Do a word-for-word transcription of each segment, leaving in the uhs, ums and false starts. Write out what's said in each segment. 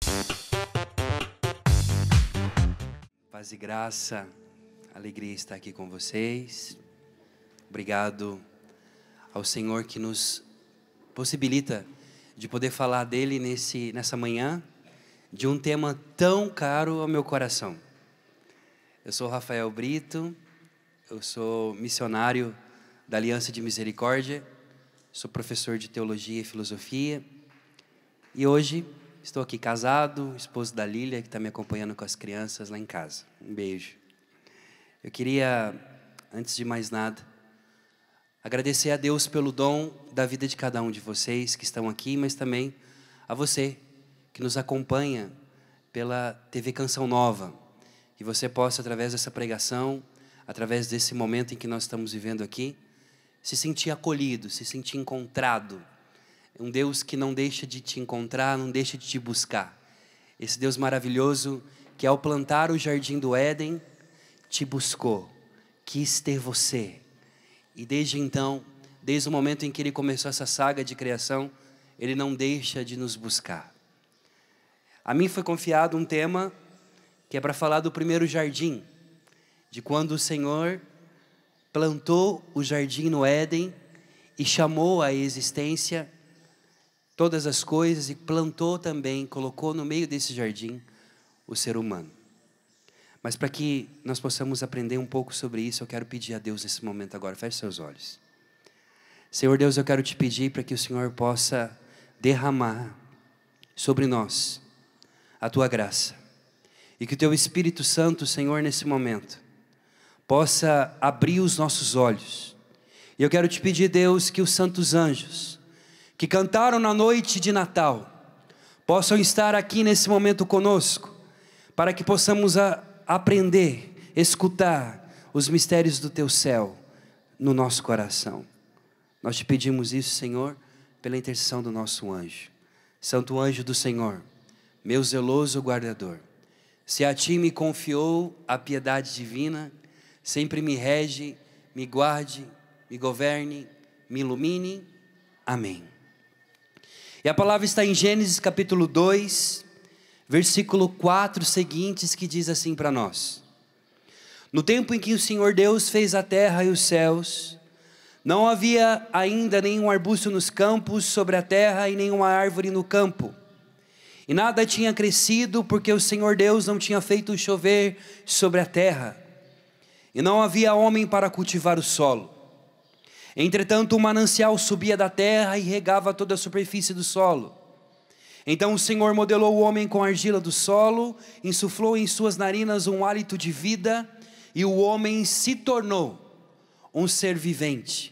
Paz e graça, alegria estar aqui com vocês. Obrigado ao Senhor que nos possibilita de poder falar dele nesse, nessa manhã, de um tema tão caro ao meu coração. Eu sou Rafael Brito, eu sou missionário da Aliança de Misericórdia, sou professor de Teologia e Filosofia, e hoje estou aqui casado, esposo da Lília, que está me acompanhando com as crianças lá em casa. Um beijo. Eu queria, antes de mais nada, agradecer a Deus pelo dom da vida de cada um de vocês que estão aqui, mas também a você que nos acompanha pela T V Canção Nova. Que você possa, através dessa pregação, através desse momento em que nós estamos vivendo aqui, se sentir acolhido, se sentir encontrado. Um Deus que não deixa de te encontrar, não deixa de te buscar. Esse Deus maravilhoso que ao plantar o jardim do Éden, te buscou, quis ter você. E desde então, desde o momento em que Ele começou essa saga de criação, Ele não deixa de nos buscar. A mim foi confiado um tema que é para falar do primeiro jardim, de quando o Senhor plantou o jardim no Éden e chamou à existência todas as coisas e plantou também, colocou no meio desse jardim o ser humano. Mas para que nós possamos aprender um pouco sobre isso, eu quero pedir a Deus nesse momento agora, feche seus olhos. Senhor Deus, eu quero te pedir para que o Senhor possa derramar sobre nós a tua graça. E que o teu Espírito Santo, Senhor, nesse momento, possa abrir os nossos olhos. E eu quero te pedir, Deus, que os santos anjos, que cantaram na noite de Natal, possam estar aqui nesse momento conosco, para que possamos a, aprender, escutar os mistérios do teu céu no nosso coração. Nós te pedimos isso, Senhor, pela intercessão do nosso anjo. Santo anjo do Senhor, meu zeloso guardador, se a ti me confiou a piedade divina, sempre me rege, me guarde, me governe, me ilumine. Amém. E a palavra está em Gênesis capítulo dois, versículo quatro seguintes, que diz assim para nós: no tempo em que o Senhor Deus fez a terra e os céus, não havia ainda nenhum arbusto nos campos sobre a terra e nenhuma árvore no campo. E nada tinha crescido, porque o Senhor Deus não tinha feito chover sobre a terra. E não havia homem para cultivar o solo. Entretanto, um manancial subia da terra e regava toda a superfície do solo. Então o Senhor modelou o homem com a argila do solo, insuflou em suas narinas um hálito de vida, e o homem se tornou um ser vivente.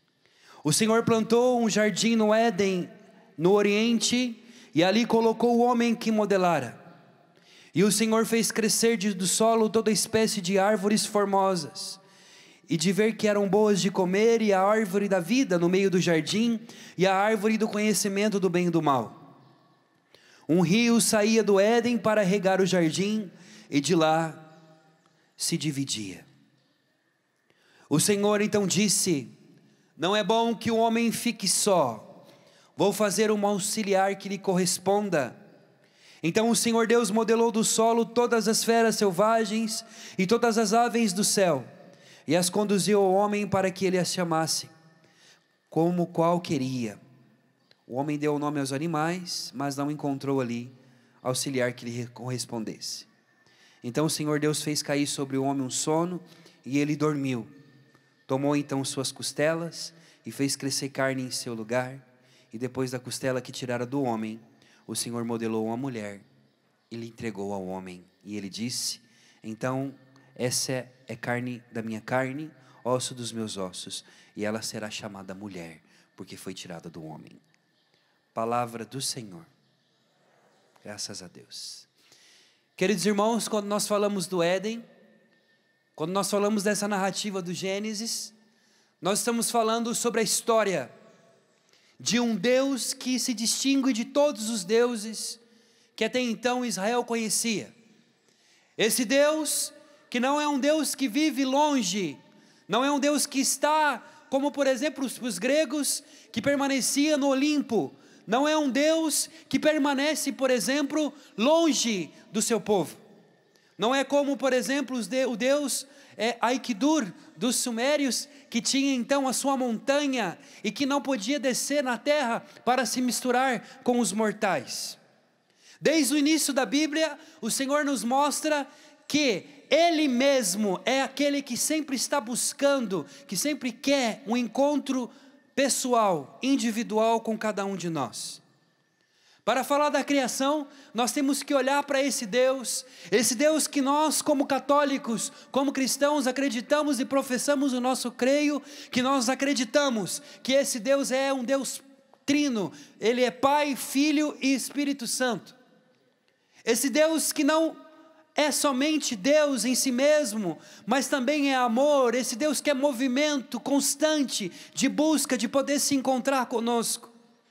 O Senhor plantou um jardim no Éden, no Oriente, e ali colocou o homem que modelara. E o Senhor fez crescer do solo toda espécie de árvores formosas, e de ver que eram boas de comer, e a árvore da vida no meio do jardim, e a árvore do conhecimento do bem e do mal. Um rio saía do Éden para regar o jardim, e de lá se dividia. O Senhor então disse: não é bom que o homem fique só, vou fazer um auxiliar que lhe corresponda. Então o Senhor Deus modelou do solo todas as feras selvagens e todas as aves do céu, e as conduziu ao homem para que ele as chamasse, como qual queria. O homem deu o nome aos animais, mas não encontrou ali auxiliar que lhe correspondesse. Então o Senhor Deus fez cair sobre o homem um sono, e ele dormiu. Tomou então suas costelas e fez crescer carne em seu lugar. E depois da costela que tirara do homem, o Senhor modelou uma mulher e lhe entregou ao homem. E ele disse: então essa é carne da minha carne, osso dos meus ossos, e ela será chamada mulher, porque foi tirada do homem. Palavra do Senhor. Graças a Deus. Queridos irmãos, quando nós falamos do Éden, quando nós falamos dessa narrativa do Gênesis, nós estamos falando sobre a história de um Deus que se distingue de todos os deuses que até então Israel conhecia. Esse Deus que não é um Deus que vive longe, não é um Deus que está, como por exemplo os, os gregos, que permanecia no Olimpo. não é um Deus que permanece, por exemplo, longe do seu povo. Não é como, por exemplo, o Deus é, Aikidur dos sumérios, que tinha então a sua montanha e que não podia descer na terra para se misturar com os mortais. Desde o início da Bíblia, o Senhor nos mostra que Ele mesmo é aquele que sempre está buscando, que sempre quer um encontro pessoal, individual com cada um de nós. Para falar da criação, nós temos que olhar para esse Deus, esse Deus que nós como católicos, como cristãos acreditamos e professamos o nosso creio, que nós acreditamos que esse Deus é um Deus trino, Ele é Pai, Filho e Espírito Santo. Esse Deus que não é somente Deus em si mesmo, mas também é amor, esse Deus que é movimento constante de busca, de poder se encontrar conosco.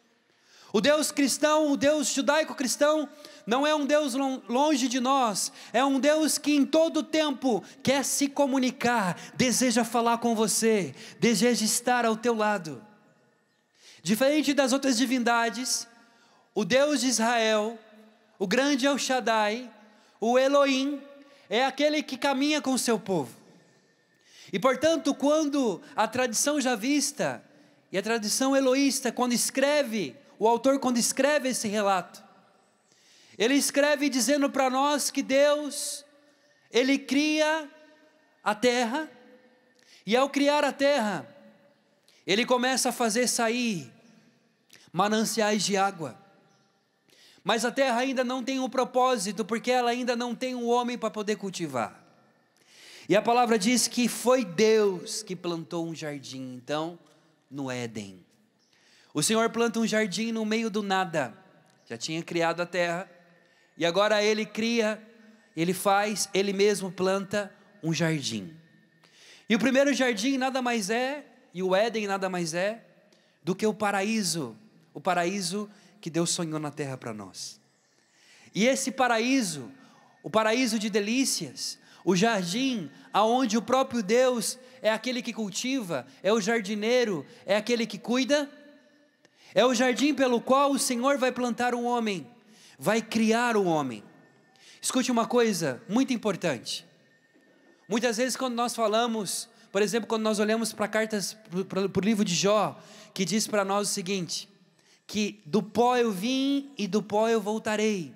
O Deus cristão, o Deus judaico-cristão, não é um Deus longe de nós, é um Deus que em todo tempo quer se comunicar, deseja falar com você, deseja estar ao teu lado. Diferente das outras divindades, o Deus de Israel, o grande El Shaddai, o Elohim, é aquele que caminha com o seu povo. E portanto, quando a tradição javista e a tradição eloísta, quando escreve, o autor quando escreve esse relato, ele escreve dizendo para nós que Deus, Ele cria a terra, e ao criar a terra, Ele começa a fazer sair mananciais de água, mas a terra ainda não tem um propósito, porque ela ainda não tem um homem para poder cultivar. E a palavra diz que foi Deus que plantou um jardim, então, no Éden. O Senhor planta um jardim no meio do nada, já tinha criado a terra, e agora Ele cria, Ele faz, Ele mesmo planta um jardim. E o primeiro jardim nada mais é, e o Éden nada mais é, do que o paraíso, o paraíso que Deus sonhou na terra para nós. E esse paraíso, o paraíso de delícias, o jardim aonde o próprio Deus é aquele que cultiva, é o jardineiro, é aquele que cuida, é o jardim pelo qual o Senhor vai plantar um homem, vai criar um homem. Escute uma coisa muito importante. Muitas vezes quando nós falamos, por exemplo, quando nós olhamos para cartas, para o livro de Jó, que diz para nós o seguinte, que do pó eu vim e do pó eu voltarei.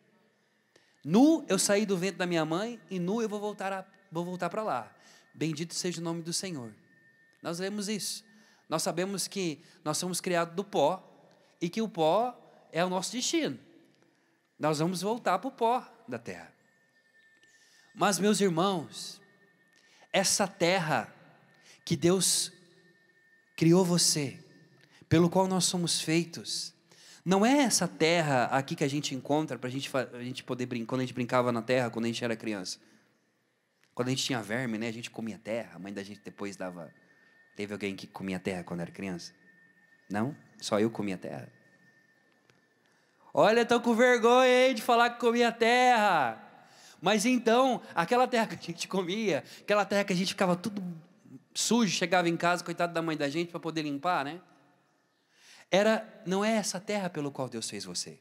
Nu eu saí do ventre da minha mãe e nu eu vou voltar, a, vou voltar para lá. Bendito seja o nome do Senhor. Nós lemos isso. Nós sabemos que nós somos criados do pó e que o pó é o nosso destino. Nós vamos voltar para o pó da terra. Mas meus irmãos, essa terra que Deus criou você, pelo qual nós somos feitos, não é essa terra aqui que a gente encontra para gente, a gente poder brincar, quando a gente brincava na terra, quando a gente era criança. Quando a gente tinha verme, né, a gente comia terra, a mãe da gente depois dava... Teve alguém que comia terra quando era criança? Não? Só eu comia terra? Olha, estou com vergonha hein, de falar que comia terra. Mas então, aquela terra que a gente comia, aquela terra que a gente ficava tudo sujo, chegava em casa, coitado da mãe da gente, para poder limpar, né? Era, não é essa terra pelo qual Deus fez você.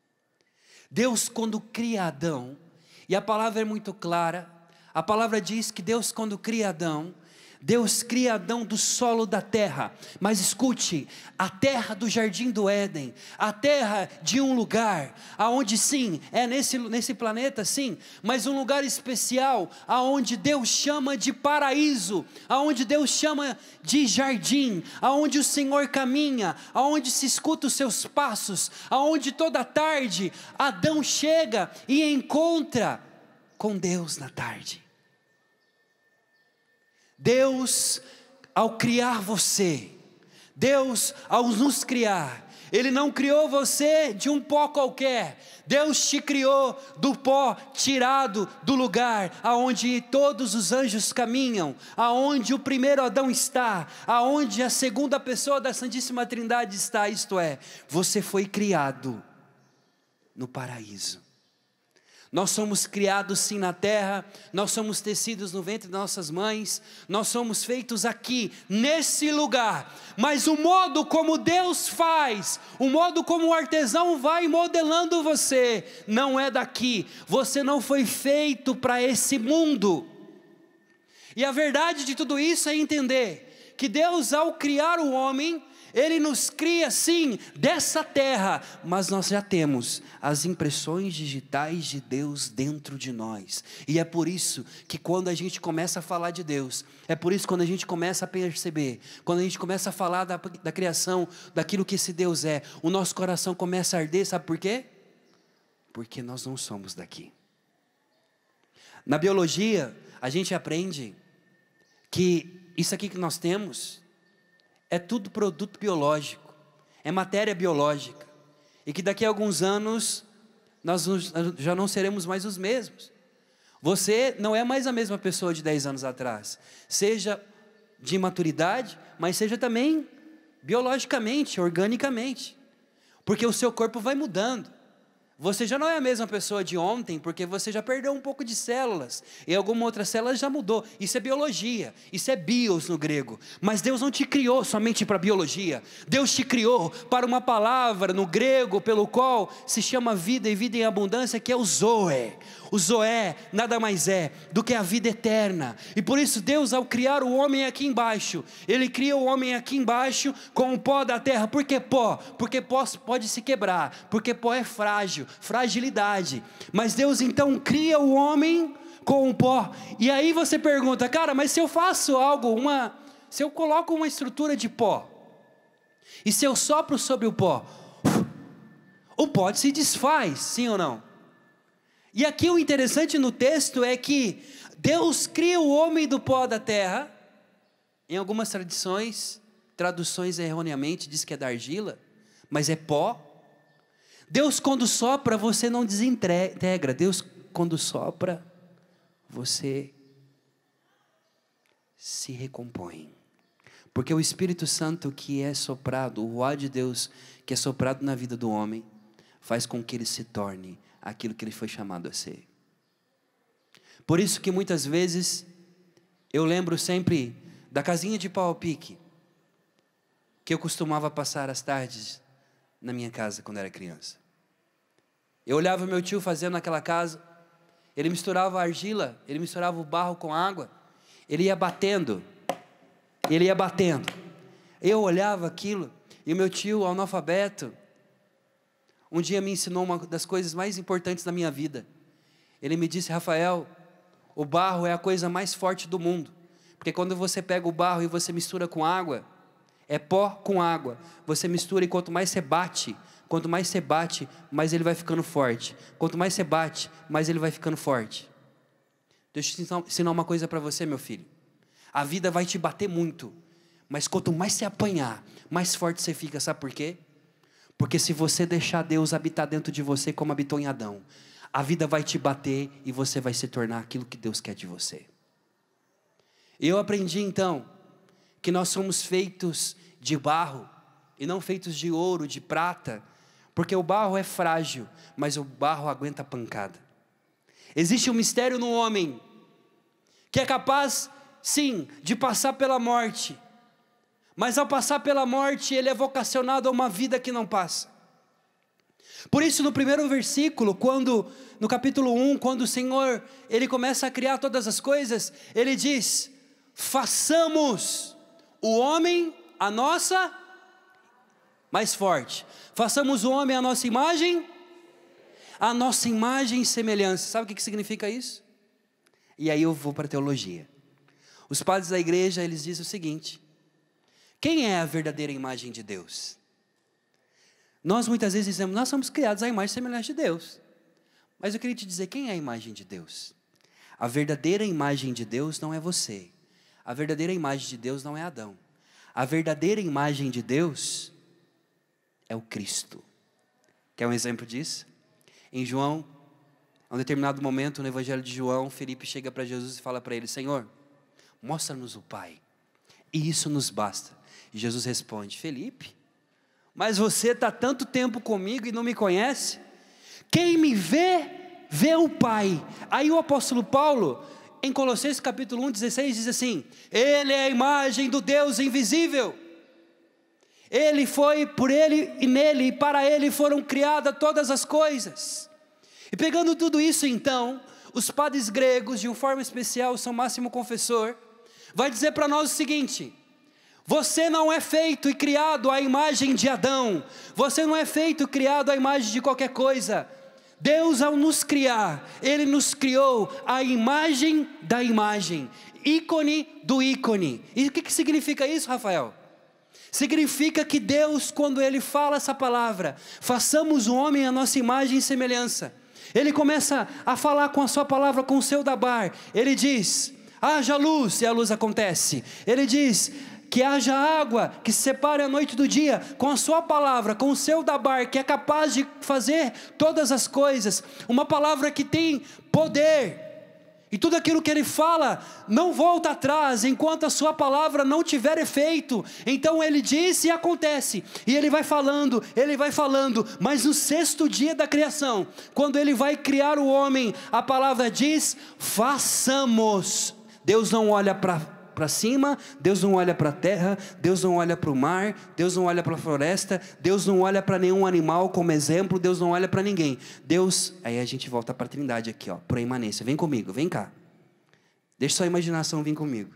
Deus quando cria Adão, e a palavra é muito clara, a palavra diz que Deus quando cria Adão, Deus cria Adão do solo da terra, mas escute, a terra do jardim do Éden, a terra de um lugar, aonde sim, é nesse, nesse planeta sim, mas um lugar especial, aonde Deus chama de paraíso, aonde Deus chama de jardim, aonde o Senhor caminha, aonde se escuta os seus passos, aonde toda tarde Adão chega e encontra com Deus na tarde. Deus, ao criar você, Deus, ao nos criar, Ele não criou você de um pó qualquer, Deus te criou do pó tirado do lugar aonde todos os anjos caminham, aonde o primeiro Adão está, aonde a segunda pessoa da Santíssima Trindade está, isto é, você foi criado no paraíso. Nós somos criados sim na terra, nós somos tecidos no ventre de nossas mães, nós somos feitos aqui, nesse lugar, mas o modo como Deus faz, o modo como o artesão vai modelando você, não é daqui. Você não foi feito para esse mundo. E a verdade de tudo isso é entender que Deus, ao criar o homem, Ele nos cria sim dessa terra, mas nós já temos as impressões digitais de Deus dentro de nós. E é por isso que quando a gente começa a falar de Deus, é por isso que quando a gente começa a perceber, quando a gente começa a falar da, da criação, daquilo que esse Deus é, o nosso coração começa a arder, sabe por quê? Porque nós não somos daqui. Na biologia, a gente aprende que isso aqui que nós temos é tudo produto biológico, é matéria biológica, e que daqui a alguns anos, nós já não seremos mais os mesmos. Você não é mais a mesma pessoa de dez anos atrás, seja de maturidade, mas seja também biologicamente, organicamente, porque o seu corpo vai mudando. Você já não é a mesma pessoa de ontem, porque você já perdeu um pouco de células, e alguma outra célula já mudou. Isso é biologia, isso é bios no grego. Mas Deus não te criou somente para biologia, Deus te criou para uma palavra no grego, pelo qual se chama vida e vida em abundância, que é o Zoe. O Zoé nada mais é do que a vida eterna. E por isso Deus, ao criar o homem aqui embaixo, Ele cria o homem aqui embaixo com o pó da terra. Por que pó? Porque pó pode se quebrar, porque pó é frágil, fragilidade. Mas Deus então cria o homem com o pó. E aí você pergunta, cara, mas se eu faço algo, uma, se eu coloco uma estrutura de pó, e se eu sopro sobre o pó, o pó se desfaz, sim ou não? E aqui o interessante no texto é que Deus cria o homem do pó da terra. Em algumas tradições, traduções erroneamente diz que é da argila, mas é pó. Deus quando sopra, você não desintegra. Deus quando sopra, você se recompõe. Porque o Espírito Santo que é soprado, o Ruá de Deus que é soprado na vida do homem, faz com que ele se torne aquilo que ele foi chamado a ser. Por isso que muitas vezes, eu lembro sempre da casinha de pau a pique, que eu costumava passar as tardes na minha casa quando era criança. Eu olhava meu tio fazendo naquela casa, ele misturava a argila, ele misturava o barro com água, ele ia batendo, ele ia batendo. Eu olhava aquilo, e o meu tio, analfabeto, um dia me ensinou uma das coisas mais importantes da minha vida. Ele me disse, Rafael, o barro é a coisa mais forte do mundo, porque quando você pega o barro e você mistura com água, é pó com água, você mistura e quanto mais você bate, quanto mais você bate, mais ele vai ficando forte, quanto mais você bate, mais ele vai ficando forte. Deixa eu ensinar uma coisa para você, meu filho, a vida vai te bater muito, mas quanto mais você apanhar, mais forte você fica, sabe por quê? Porque se você deixar Deus habitar dentro de você como habitou em Adão, a vida vai te bater e você vai se tornar aquilo que Deus quer de você. Eu aprendi então que nós somos feitos de barro e não feitos de ouro, de prata, porque o barro é frágil, mas o barro aguenta a pancada. Existe um mistério no homem que é capaz, sim, de passar pela morte, mas ao passar pela morte, ele é vocacionado a uma vida que não passa. Por isso no primeiro versículo, quando, no capítulo um, quando o Senhor, Ele começa a criar todas as coisas, Ele diz, façamos o homem a nossa, mais forte, façamos o homem a nossa imagem, a nossa imagem e semelhança. Sabe o que significa isso? E aí eu vou para a teologia. Os padres da igreja, eles dizem o seguinte, quem é a verdadeira imagem de Deus? Nós muitas vezes dizemos, nós somos criados à imagem e semelhança de Deus. Mas eu queria te dizer, quem é a imagem de Deus? A verdadeira imagem de Deus não é você. A verdadeira imagem de Deus não é Adão. A verdadeira imagem de Deus é o Cristo. Quer um exemplo disso? Em João, a um determinado momento, no Evangelho de João, Felipe chega para Jesus e fala para ele, Senhor, mostra-nos o Pai, e isso nos basta. E Jesus responde, Felipe, mas você está tanto tempo comigo e não me conhece? Quem me vê, vê vê o Pai. Aí o apóstolo Paulo, em Colossenses capítulo um, dezesseis, diz assim: Ele é a imagem do Deus invisível. Ele foi, por Ele e nele, e para Ele foram criadas todas as coisas. E pegando tudo isso então, os padres gregos, de uma forma especial, São Máximo Confessor, vai dizer para nós o seguinte: você não é feito e criado à imagem de Adão, você não é feito e criado à imagem de qualquer coisa. Deus, ao nos criar, Ele nos criou à imagem da imagem, ícone do ícone. E o que, que significa isso, Rafael? Significa que Deus, quando Ele fala essa palavra, façamos o homem à nossa imagem e semelhança, Ele começa a falar com a sua palavra, com o seu dabar. Ele diz: haja luz, e a luz acontece. Ele diz que haja água, que separe a noite do dia, com a sua palavra, com o seu dabar, que é capaz de fazer todas as coisas, uma palavra que tem poder, e tudo aquilo que Ele fala, não volta atrás, enquanto a sua palavra não tiver efeito. Então Ele diz e acontece, e Ele vai falando, Ele vai falando, mas no sexto dia da criação, quando Ele vai criar o homem, a palavra diz: façamos. Deus não olha para para cima, Deus não olha para a terra, Deus não olha para o mar, Deus não olha para a floresta, Deus não olha para nenhum animal como exemplo, Deus não olha para ninguém. Deus, aí a gente volta para a trindade aqui, ó, para a imanência. Vem comigo, vem cá, deixa sua imaginação vir comigo.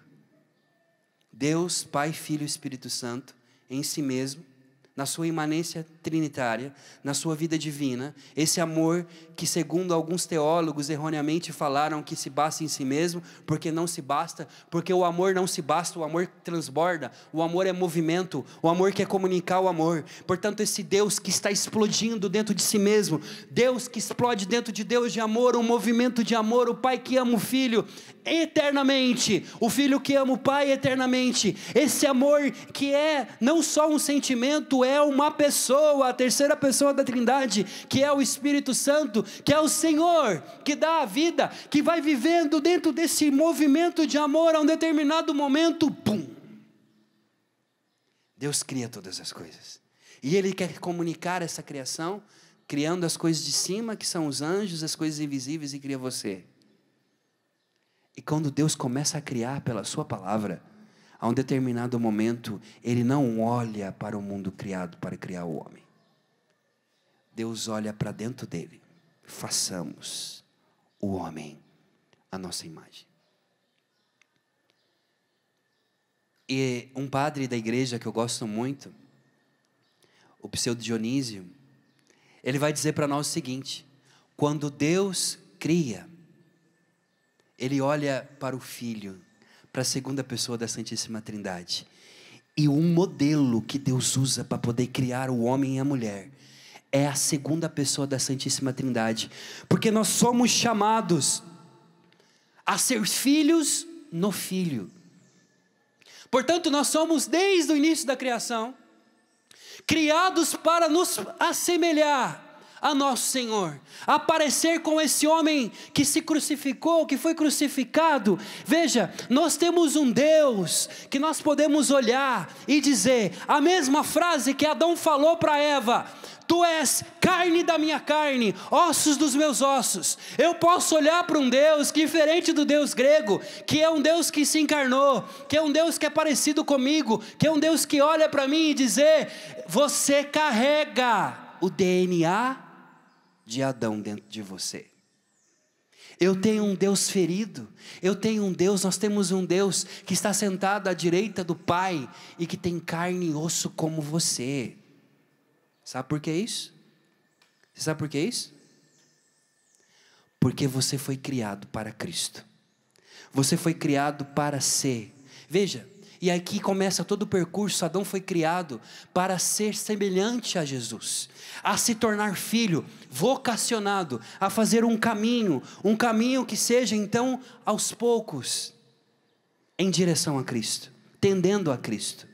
Deus, Pai, Filho e Espírito Santo, em si mesmo, na sua imanência trinitária, na sua vida divina, esse amor que, segundo alguns teólogos erroneamente falaram que se basta em si mesmo, porque não se basta, porque o amor não se basta, o amor transborda, o amor é movimento, o amor quer comunicar o amor. Portanto, esse Deus que está explodindo dentro de si mesmo, Deus que explode dentro de Deus de amor, um movimento de amor, o Pai que ama o Filho eternamente, o Filho que ama o Pai eternamente, esse amor que é não só um sentimento, é uma pessoa, a terceira pessoa da Trindade, que é o Espírito Santo, que é o Senhor, que dá a vida, que vai vivendo dentro desse movimento de amor. A um determinado momento, pum, Deus cria todas as coisas, e Ele quer comunicar essa criação, criando as coisas de cima, que são os anjos, as coisas invisíveis, e cria você. E quando Deus começa a criar pela sua palavra, a um determinado momento, Ele não olha para o mundo criado para criar o homem. Deus olha para dentro dele: façamos o homem à nossa imagem. E um padre da igreja que eu gosto muito, o Pseudo Dionísio, ele vai dizer para nós o seguinte: quando Deus cria, Ele olha para o Filho, para a segunda pessoa da Santíssima Trindade, e um modelo que Deus usa para poder criar o homem e a mulher é a segunda pessoa da Santíssima Trindade, porque nós somos chamados a ser filhos no Filho. Portanto, nós somos, desde o início da criação, criados para nos assemelhar a nosso Senhor, aparecer com esse homem que se crucificou, que foi crucificado. Veja, nós temos um Deus que nós podemos olhar e dizer a mesma frase que Adão falou para Eva: tu és carne da minha carne, ossos dos meus ossos. Eu posso olhar para um Deus que, diferente do Deus grego, que é um Deus que se encarnou, que é um Deus que é parecido comigo, que é um Deus que olha para mim e dizer: você carrega o D N A de Adão dentro de você. Eu tenho um Deus ferido, eu tenho um Deus, nós temos um Deus que está sentado à direita do Pai e que tem carne e osso como você. Sabe por que isso? Você sabe por que isso? Porque você foi criado para Cristo. Você foi criado para ser. Veja, e aqui começa todo o percurso. Adão foi criado para ser semelhante a Jesus, a se tornar filho, vocacionado a fazer um caminho, um caminho que seja então aos poucos em direção a Cristo, tendendo a Cristo.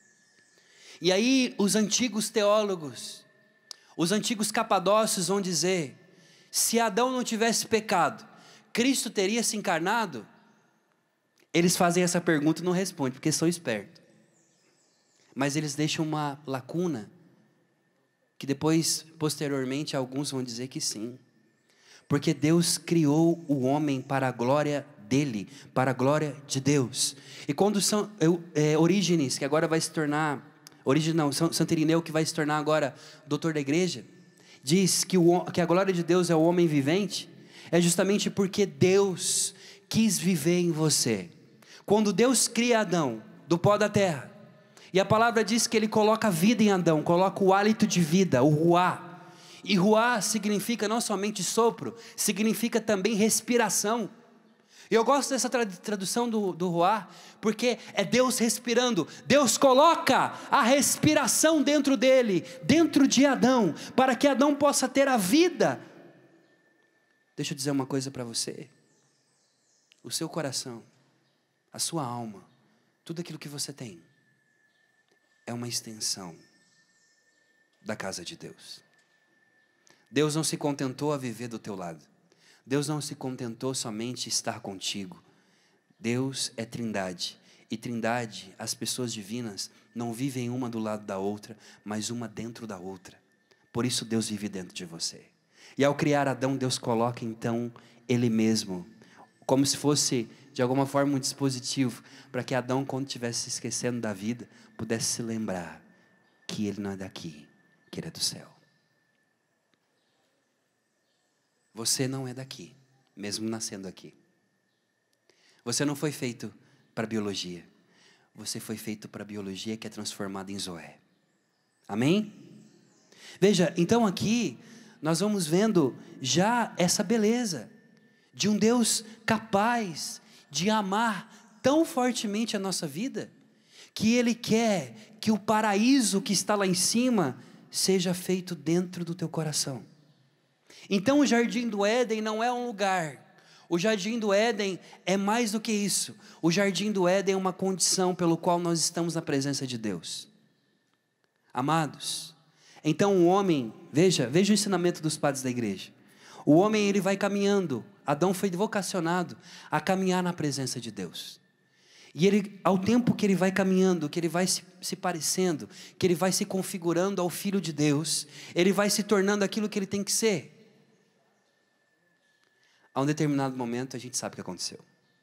E aí os antigos teólogos, os antigos capadócios vão dizer: se Adão não tivesse pecado, Cristo teria se encarnado? Eles fazem essa pergunta e não respondem, porque são espertos. Mas eles deixam uma lacuna, que depois, posteriormente, alguns vão dizer que sim. Porque Deus criou o homem para a glória dele, para a glória de Deus. E quando São é, Orígenes, que agora vai se tornar, Orígenes não, Santo Irineu, que vai se tornar agora doutor da igreja, diz que, o, que a glória de Deus é o homem vivente, é justamente porque Deus quis viver em você. Quando Deus cria Adão do pó da terra, e a palavra diz que Ele coloca vida em Adão, coloca o hálito de vida, o ruá. E ruá significa não somente sopro, significa também respiração. E eu gosto dessa tradução do, do ruá, porque é Deus respirando. Deus coloca a respiração dentro dele, dentro de Adão, para que Adão possa ter a vida. Deixa eu dizer uma coisa para você. O seu coração, a sua alma, tudo aquilo que você tem, é uma extensão da casa de Deus. Deus não se contentou a viver do teu lado. Deus não se contentou somente estar contigo. Deus é trindade. E trindade, as pessoas divinas não vivem uma do lado da outra, mas uma dentro da outra. Por isso Deus vive dentro de você. E ao criar Adão, Deus coloca então Ele mesmo, como se fosse de alguma forma um dispositivo, para que Adão, quando estivesse se esquecendo da vida, pudesse se lembrar que ele não é daqui, que ele é do céu. Você não é daqui, mesmo nascendo aqui. Você não foi feito para biologia. Você foi feito para a biologia que é transformada em Zoé. Amém? Veja, então aqui nós vamos vendo já essa beleza de um Deus capaz de amar tão fortemente a nossa vida, que Ele quer que o paraíso que está lá em cima seja feito dentro do teu coração. Então o Jardim do Éden não é um lugar, o Jardim do Éden é mais do que isso. O Jardim do Éden é uma condição pelo qual nós estamos na presença de Deus. Amados, então o homem, veja, veja o ensinamento dos padres da igreja. O homem, ele vai caminhando, Adão foi vocacionado a caminhar na presença de Deus. E ele, ao tempo que ele vai caminhando, que ele vai se, se parecendo, que ele vai se configurando ao Filho de Deus, ele vai se tornando aquilo que ele tem que ser. A um determinado momento a gente sabe o que aconteceu.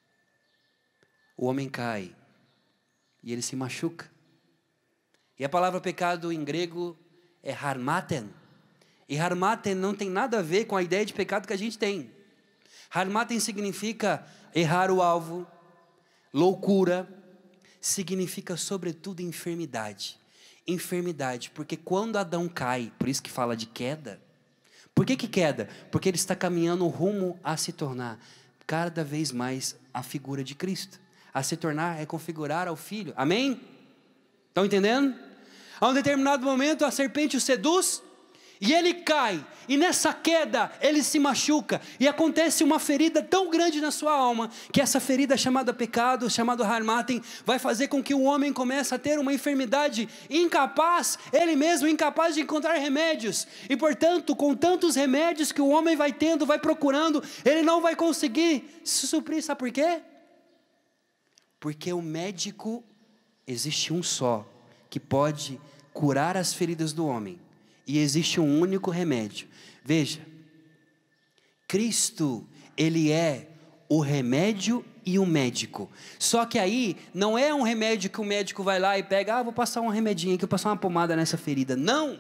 O homem cai e ele se machuca. E a palavra pecado em grego é harmaten. E harmaten não tem nada a ver com a ideia de pecado que a gente tem. Harmaten significa errar o alvo, loucura, significa sobretudo enfermidade. Enfermidade, porque quando Adão cai, por isso que fala de queda. Por que que queda? Porque ele está caminhando rumo a se tornar cada vez mais a figura de Cristo. A se tornar é configurar ao Filho. Amém? Estão entendendo? A um determinado momento a serpente o seduz e ele cai. E nessa queda ele se machuca. E acontece uma ferida tão grande na sua alma, que essa ferida chamada pecado, chamada harmaten, vai fazer com que o homem comece a ter uma enfermidade incapaz, ele mesmo incapaz de encontrar remédios. E portanto, com tantos remédios que o homem vai tendo, vai procurando, ele não vai conseguir se suprir. Sabe por quê? Porque o médico, existe um só, que pode curar as feridas do homem. E existe um único remédio. Veja, Cristo, Ele é o remédio e o médico. Só que aí, não é um remédio que o médico vai lá e pega, ah, vou passar um remedinho aqui, vou passar uma pomada nessa ferida. Não!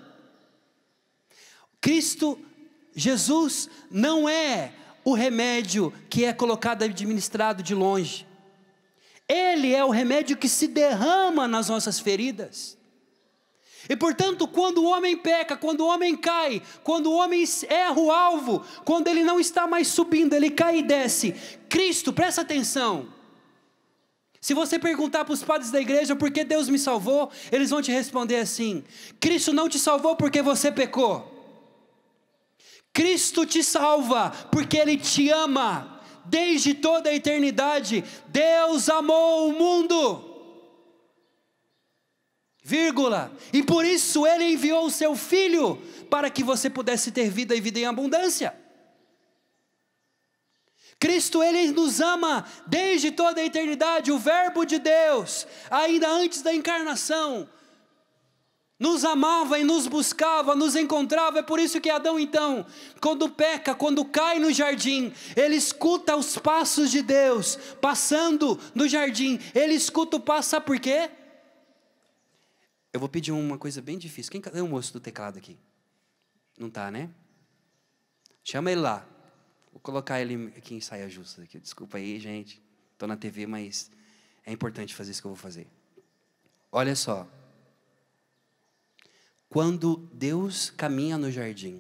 Cristo, Jesus, não é o remédio que é colocado, administrado de longe. Ele é o remédio que se derrama nas nossas feridas. E portanto, quando o homem peca, quando o homem cai, quando o homem erra o alvo, quando ele não está mais subindo, ele cai e desce, Cristo, presta atenção, se você perguntar para os padres da igreja por que Deus me salvou, eles vão te responder assim: Cristo não te salvou porque você pecou, Cristo te salva porque Ele te ama, desde toda a eternidade, Deus amou o mundo, vírgula, e por isso Ele enviou o seu Filho, para que você pudesse ter vida e vida em abundância. Cristo, Ele nos ama desde toda a eternidade, o verbo de Deus, ainda antes da encarnação, nos amava e nos buscava, nos encontrava. É por isso que Adão, então, quando peca, quando cai no jardim, ele escuta os passos de Deus, passando no jardim, ele escuta o passo, sabe por quê? Eu vou pedir uma coisa bem difícil. Quem é o moço do teclado aqui? Não está, né? Chama ele lá. Vou colocar ele aqui em saia justa. Aqui. Desculpa aí, gente. Estou na T V, mas é importante fazer isso que eu vou fazer. Olha só. Quando Deus caminha no jardim,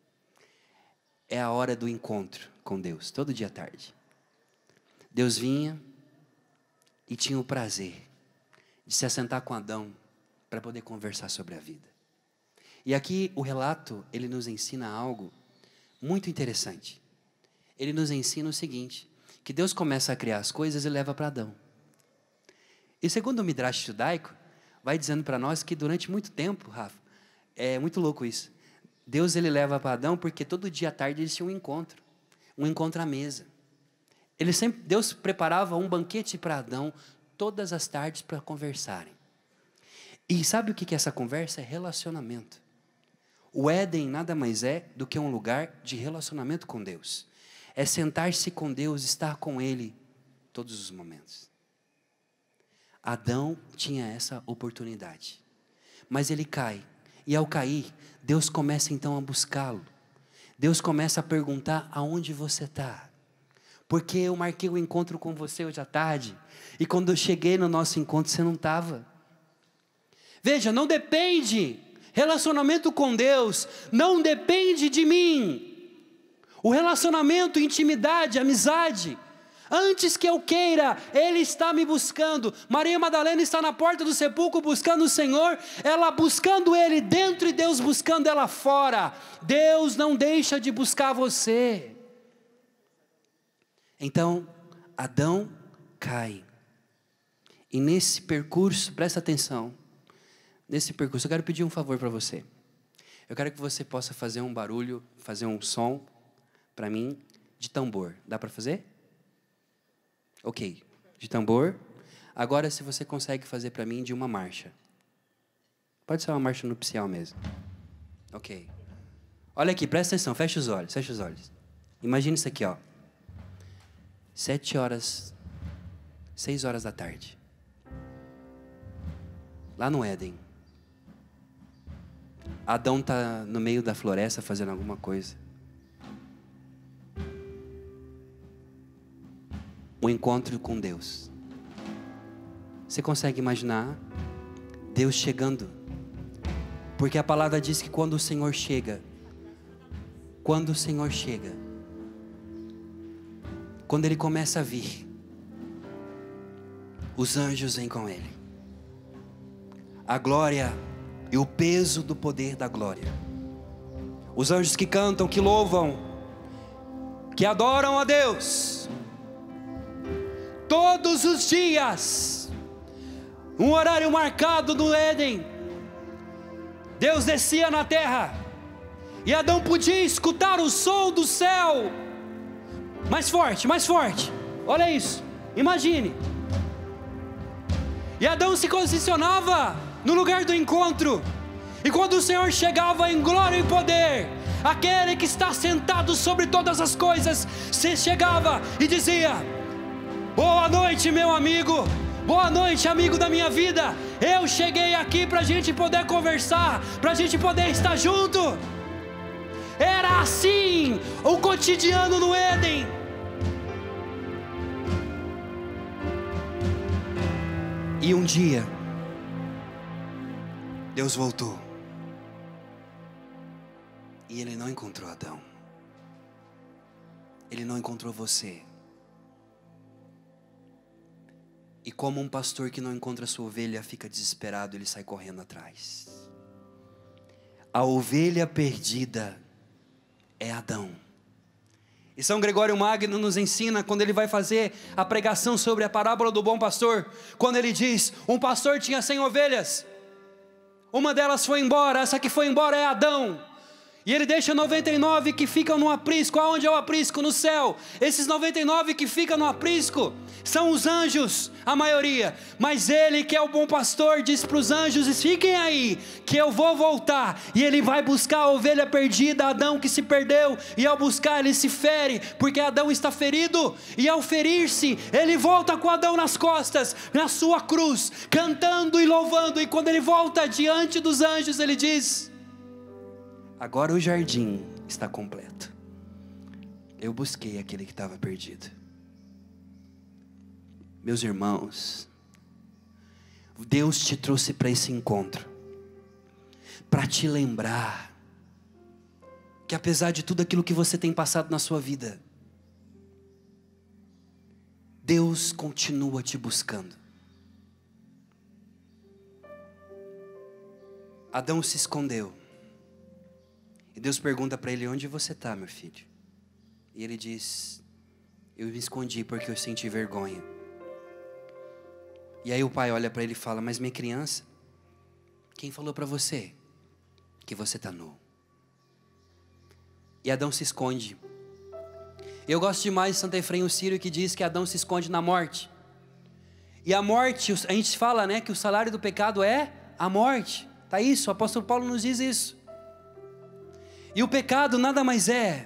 é a hora do encontro com Deus, todo dia à tarde. Deus vinha e tinha o prazer de se assentar com Adão para poder conversar sobre a vida. E aqui o relato, ele nos ensina algo muito interessante. Ele nos ensina o seguinte, que Deus começa a criar as coisas e leva para Adão. E segundo o Midrash judaico, vai dizendo para nós que durante muito tempo, Rafa, é muito louco isso, Deus ele leva para Adão porque todo dia à tarde eles tinham um encontro, um encontro à mesa. Ele sempre, Deus preparava um banquete para Adão todas as tardes para conversarem. E sabe o que é essa conversa? É relacionamento. O Éden nada mais é do que um lugar de relacionamento com Deus. É sentar-se com Deus, estar com Ele todos os momentos. Adão tinha essa oportunidade. Mas ele cai. E ao cair, Deus começa então a buscá-lo. Deus começa a perguntar aonde você está. Porque eu marquei o encontro com você hoje à tarde. E quando eu cheguei no nosso encontro, você não estava. Veja, não depende, relacionamento com Deus não depende de mim. O relacionamento, intimidade, amizade, antes que eu queira, Ele está me buscando. Maria Madalena está na porta do sepulcro buscando o Senhor, ela buscando Ele dentro e Deus buscando ela fora. Deus não deixa de buscar você. Então, Adão cai. E nesse percurso, presta atenção, nesse percurso, eu quero pedir um favor para você. Eu quero que você possa fazer um barulho, fazer um som para mim de tambor. Dá para fazer? Ok, de tambor. Agora, se você consegue fazer para mim de uma marcha. Pode ser uma marcha nupcial mesmo. Ok. Olha aqui, presta atenção, fecha os olhos, fecha os olhos. Imagina isso aqui, ó. Sete horas, seis horas da tarde. Lá no Éden. Adão está no meio da floresta fazendo alguma coisa. Um encontro com Deus. Você consegue imaginar Deus chegando? Porque a palavra diz que quando o Senhor chega, quando o Senhor chega, quando Ele começa a vir, os anjos vêm com Ele. A glória e o peso do poder da glória. Os anjos que cantam, que louvam, que adoram a Deus. Todos os dias, um horário marcado no Éden, Deus descia na terra, e Adão podia escutar o som do céu, mais forte, mais forte, olha isso, imagine, e Adão se posicionava no lugar do encontro, e quando o Senhor chegava em glória e poder, aquele que está sentado sobre todas as coisas, se chegava e dizia: boa noite, meu amigo, boa noite, amigo da minha vida, eu cheguei aqui para a gente poder conversar, para a gente poder estar junto. Era assim o cotidiano no Éden. E um dia Deus voltou e Ele não encontrou Adão, Ele não encontrou você. E como um pastor que não encontra sua ovelha fica desesperado, ele sai correndo atrás. A ovelha perdida é Adão. E São Gregório Magno nos ensina, quando ele vai fazer a pregação sobre a parábola do bom pastor, quando ele diz: um pastor tinha cem ovelhas, uma delas foi embora, essa que foi embora é Adão. E ele deixa noventa e nove que ficam no aprisco. Aonde é o aprisco? No céu. Esses noventa e nove que ficam no aprisco são os anjos, a maioria. Mas ele, que é o bom pastor, diz para os anjos: fiquem aí, que eu vou voltar. E ele vai buscar a ovelha perdida, Adão que se perdeu. E ao buscar ele se fere, porque Adão está ferido. E ao ferir-se, ele volta com Adão nas costas, na sua cruz, cantando e louvando. E quando ele volta diante dos anjos, ele diz: agora o jardim está completo. Eu busquei aquele que estava perdido. Meus irmãos, Deus te trouxe para esse encontro, para te lembrar que apesar de tudo aquilo que você tem passado na sua vida, Deus continua te buscando. Adão se escondeu. E Deus pergunta para ele: onde você está, meu filho? E ele diz: eu me escondi porque eu senti vergonha. E aí o pai olha para ele e fala: mas minha criança, quem falou para você que você está nu? E Adão se esconde. Eu gosto demais de Santo Efrem o Sírio, que diz que Adão se esconde na morte. E a morte, a gente fala, né, que o salário do pecado é a morte. Tá isso, o apóstolo Paulo nos diz isso. E o pecado nada mais é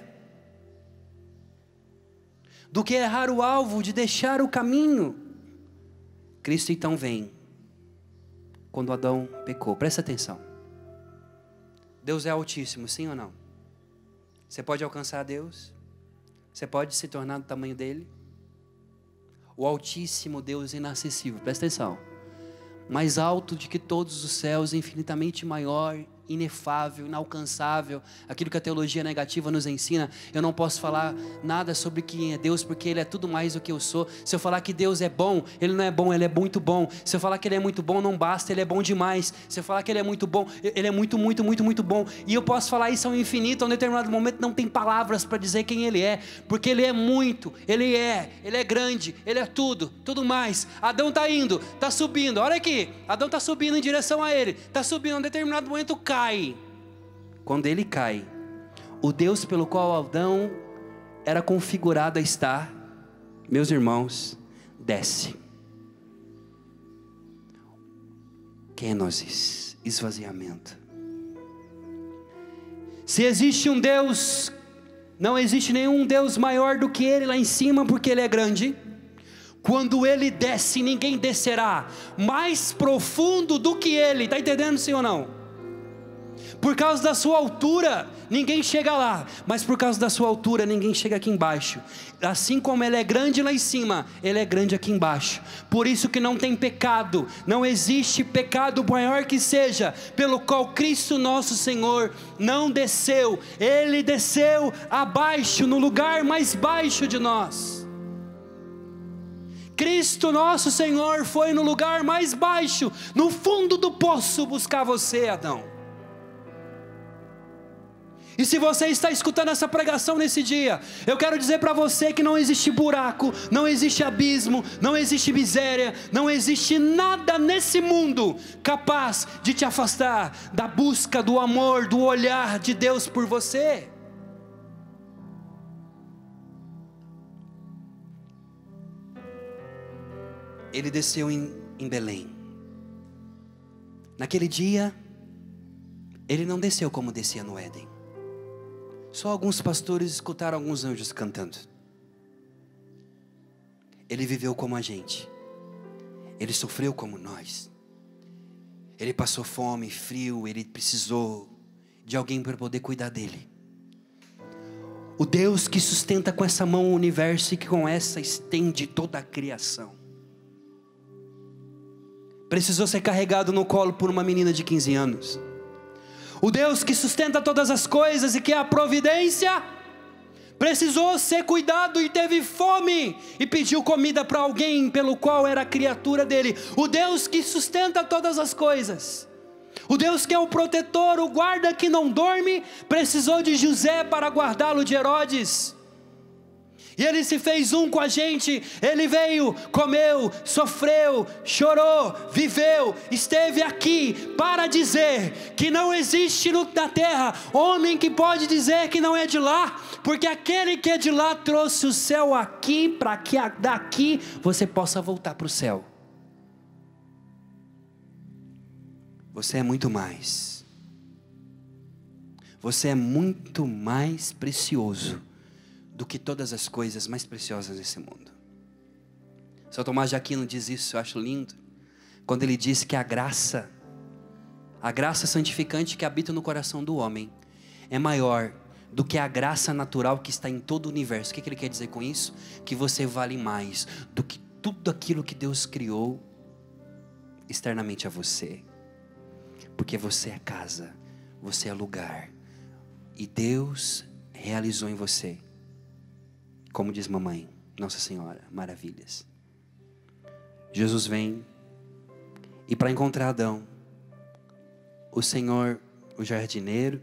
do que errar o alvo, de deixar o caminho. Cristo então vem quando Adão pecou. Presta atenção. Deus é altíssimo, sim ou não? Você pode alcançar Deus? Você pode se tornar do tamanho dele? O altíssimo Deus inacessível, presta atenção. Mais alto de que todos os céus, infinitamente maior, inefável, inalcançável, aquilo que a teologia negativa nos ensina. Eu não posso falar nada sobre quem é Deus, porque Ele é tudo mais do que eu sou. Se eu falar que Deus é bom, Ele não é bom, Ele é muito bom. Se eu falar que Ele é muito bom, não basta, Ele é bom demais. Se eu falar que Ele é muito bom, Ele é muito, muito, muito, muito bom. E eu posso falar isso ao infinito, a um determinado momento não tem palavras para dizer quem Ele é, porque Ele é muito, Ele é, Ele é grande, Ele é tudo, tudo mais. Adão está indo, está subindo, olha aqui, Adão está subindo em direção a Ele, está subindo, a um determinado momento cai. Cai. Quando ele cai, o Deus pelo qual Adão era configurado a estar, meus irmãos, desce. Kenosis, esvaziamento. Se existe um Deus, não existe nenhum Deus maior do que Ele lá em cima, porque Ele é grande. Quando Ele desce, ninguém descerá mais profundo do que Ele. Está entendendo, sim ou não? Por causa da sua altura, ninguém chega lá, mas por causa da sua altura, ninguém chega aqui embaixo. Assim como Ele é grande lá em cima, Ele é grande aqui embaixo. Por isso que não tem pecado, não existe pecado maior que seja, pelo qual Cristo nosso Senhor não desceu. Ele desceu abaixo, no lugar mais baixo de nós. Cristo nosso Senhor foi no lugar mais baixo, no fundo do poço, buscar você, Adão. E se você está escutando essa pregação nesse dia, eu quero dizer para você que não existe buraco, não existe abismo, não existe miséria, não existe nada nesse mundo capaz de te afastar da busca, do amor, do olhar de Deus por você. Ele desceu em, em Belém. Naquele dia, ele não desceu como descia no Éden. Só alguns pastores escutaram alguns anjos cantando. Ele viveu como a gente. Ele sofreu como nós. Ele passou fome, frio, ele precisou de alguém para poder cuidar dele. O Deus que sustenta com essa mão o universo e que com essa estende toda a criação, precisou ser carregado no colo por uma menina de quinze anos. O Deus que sustenta todas as coisas e que é a providência, precisou ser cuidado e teve fome e pediu comida para alguém pelo qual era a criatura dele. O Deus que sustenta todas as coisas, o Deus que é o protetor, o guarda que não dorme, precisou de José para guardá-lo de Herodes. E Ele se fez um com a gente. Ele veio, comeu, sofreu, chorou, viveu, esteve aqui para dizer que não existe na terra homem que pode dizer que não é de lá, porque aquele que é de lá trouxe o céu aqui, para que daqui você possa voltar para o céu. Você é muito mais. Você é muito mais precioso do que todas as coisas mais preciosas desse mundo. São Tomás de Aquino diz isso, eu acho lindo, quando ele diz que a graça, a graça santificante que habita no coração do homem, é maior do que a graça natural que está em todo o universo. O que ele quer dizer com isso? Que você vale mais do que tudo aquilo que Deus criou externamente a você, porque você é casa, você é lugar, e Deus realizou em você, como diz mamãe, Nossa Senhora, maravilhas. Jesus vem, e para encontrar Adão, o Senhor, o jardineiro,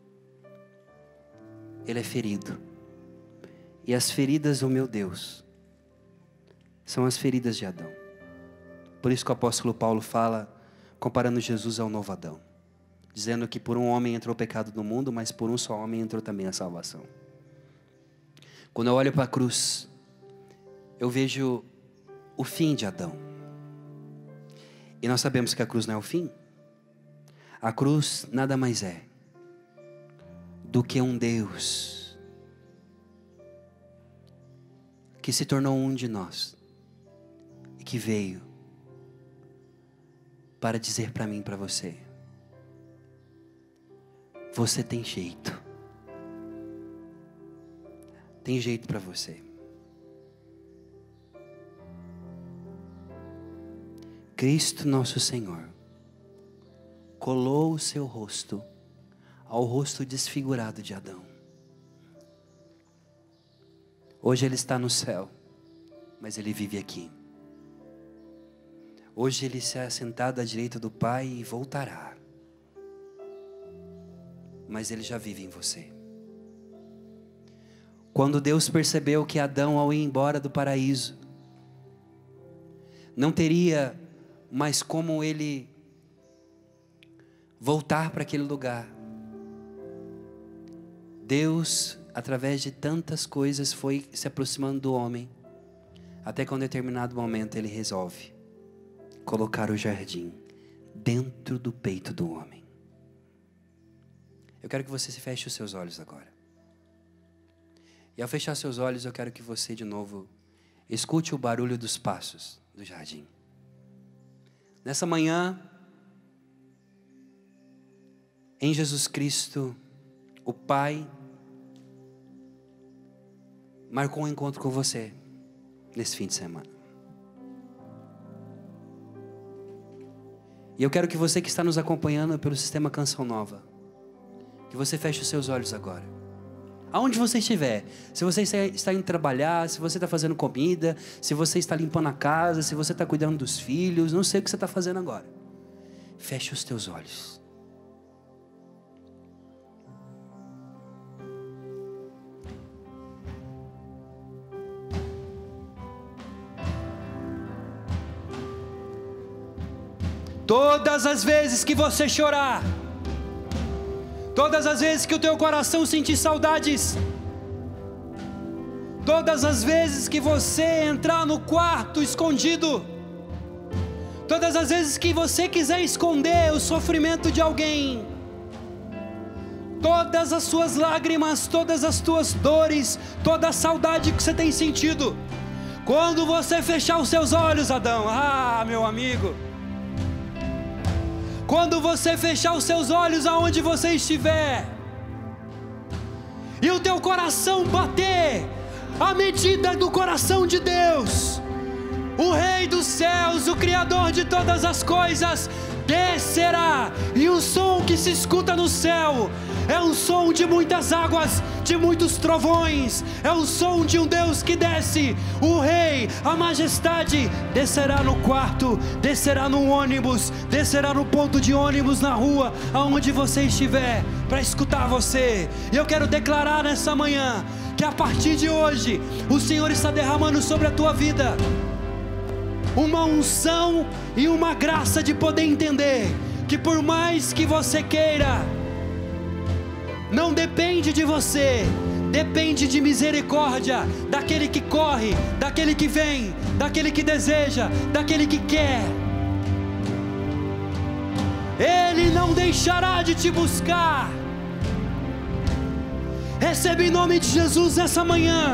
ele é ferido. E as feridas do meu Deus são as feridas de Adão. Por isso que o apóstolo Paulo fala, comparando Jesus ao novo Adão, dizendo que por um homem entrou o pecado no mundo, mas por um só homem entrou também a salvação. Quando eu olho para a cruz, eu vejo o fim de Adão. E nós sabemos que a cruz não é o fim. A cruz nada mais é do que um Deus que se tornou um de nós e que veio para dizer para mim e para você: você tem jeito. Tem jeito para você. Cristo nosso Senhor colou o seu rosto ao rosto desfigurado de Adão. Hoje ele está no céu, mas ele vive aqui. Hoje ele se é sentado à direita do Pai e voltará, mas ele já vive em você. Quando Deus percebeu que Adão, ao ir embora do paraíso, não teria mais como ele voltar para aquele lugar, Deus, através de tantas coisas, foi se aproximando do homem, até que em um determinado momento ele resolve colocar o jardim dentro do peito do homem. Eu quero que você se feche os seus olhos agora. E ao fechar seus olhos, eu quero que você de novo escute o barulho dos passos do jardim. Nessa manhã, em Jesus Cristo, o Pai marcou um encontro com você nesse fim de semana. E eu quero que você que está nos acompanhando pelo Sistema Canção Nova, que você feche os seus olhos agora. Aonde você estiver, se você está indo trabalhar, se você está fazendo comida, se você está limpando a casa, se você está cuidando dos filhos, não sei o que você está fazendo agora. Feche os teus olhos. Todas as vezes que você chorar, todas as vezes que o teu coração sentir saudades, todas as vezes que você entrar no quarto escondido, todas as vezes que você quiser esconder o sofrimento de alguém, todas as suas lágrimas, todas as tuas dores, toda a saudade que você tem sentido, quando você fechar os seus olhos, Adão, ah, meu amigo, quando você fechar os seus olhos aonde você estiver, e o teu coração bater à medida do coração de Deus, o Rei dos céus, o Criador de todas as coisas, descerá, e o som que se escuta no céu é um som de muitas águas, de muitos trovões, é o som de um Deus que desce. O Rei, a majestade, descerá no quarto, descerá no ônibus, descerá no ponto de ônibus, na rua, aonde você estiver, para escutar você. E eu quero declarar nessa manhã que a partir de hoje o Senhor está derramando sobre a tua vida uma unção e uma graça de poder entender que por mais que você queira, não depende de você, depende de misericórdia daquele que corre, daquele que vem, daquele que deseja, daquele que quer. Ele não deixará de te buscar. Recebe em nome de Jesus nessa manhã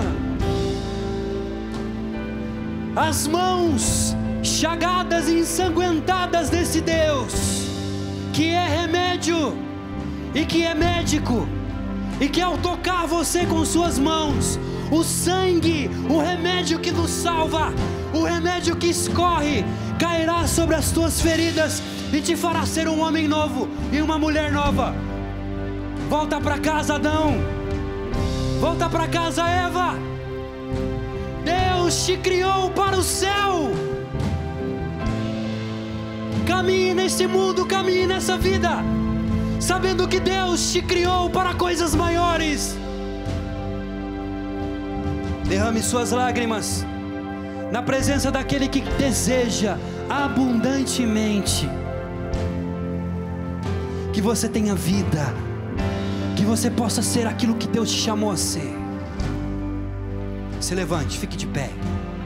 as mãos chagadas e ensanguentadas desse Deus, que é remédio e que é médico, e que ao tocar você com suas mãos, o sangue, o remédio que nos salva, o remédio que escorre, cairá sobre as tuas feridas e te fará ser um homem novo e uma mulher nova. Volta para casa, Adão. Volta para casa, Eva. Deus te criou para o céu. Caminhe nesse mundo, caminhe nessa vida, sabendo que Deus te criou para coisas maiores. Derrame suas lágrimas na presença daquele que deseja abundantemente que você tenha vida, que você possa ser aquilo que Deus te chamou a ser. Se levante, fique de pé.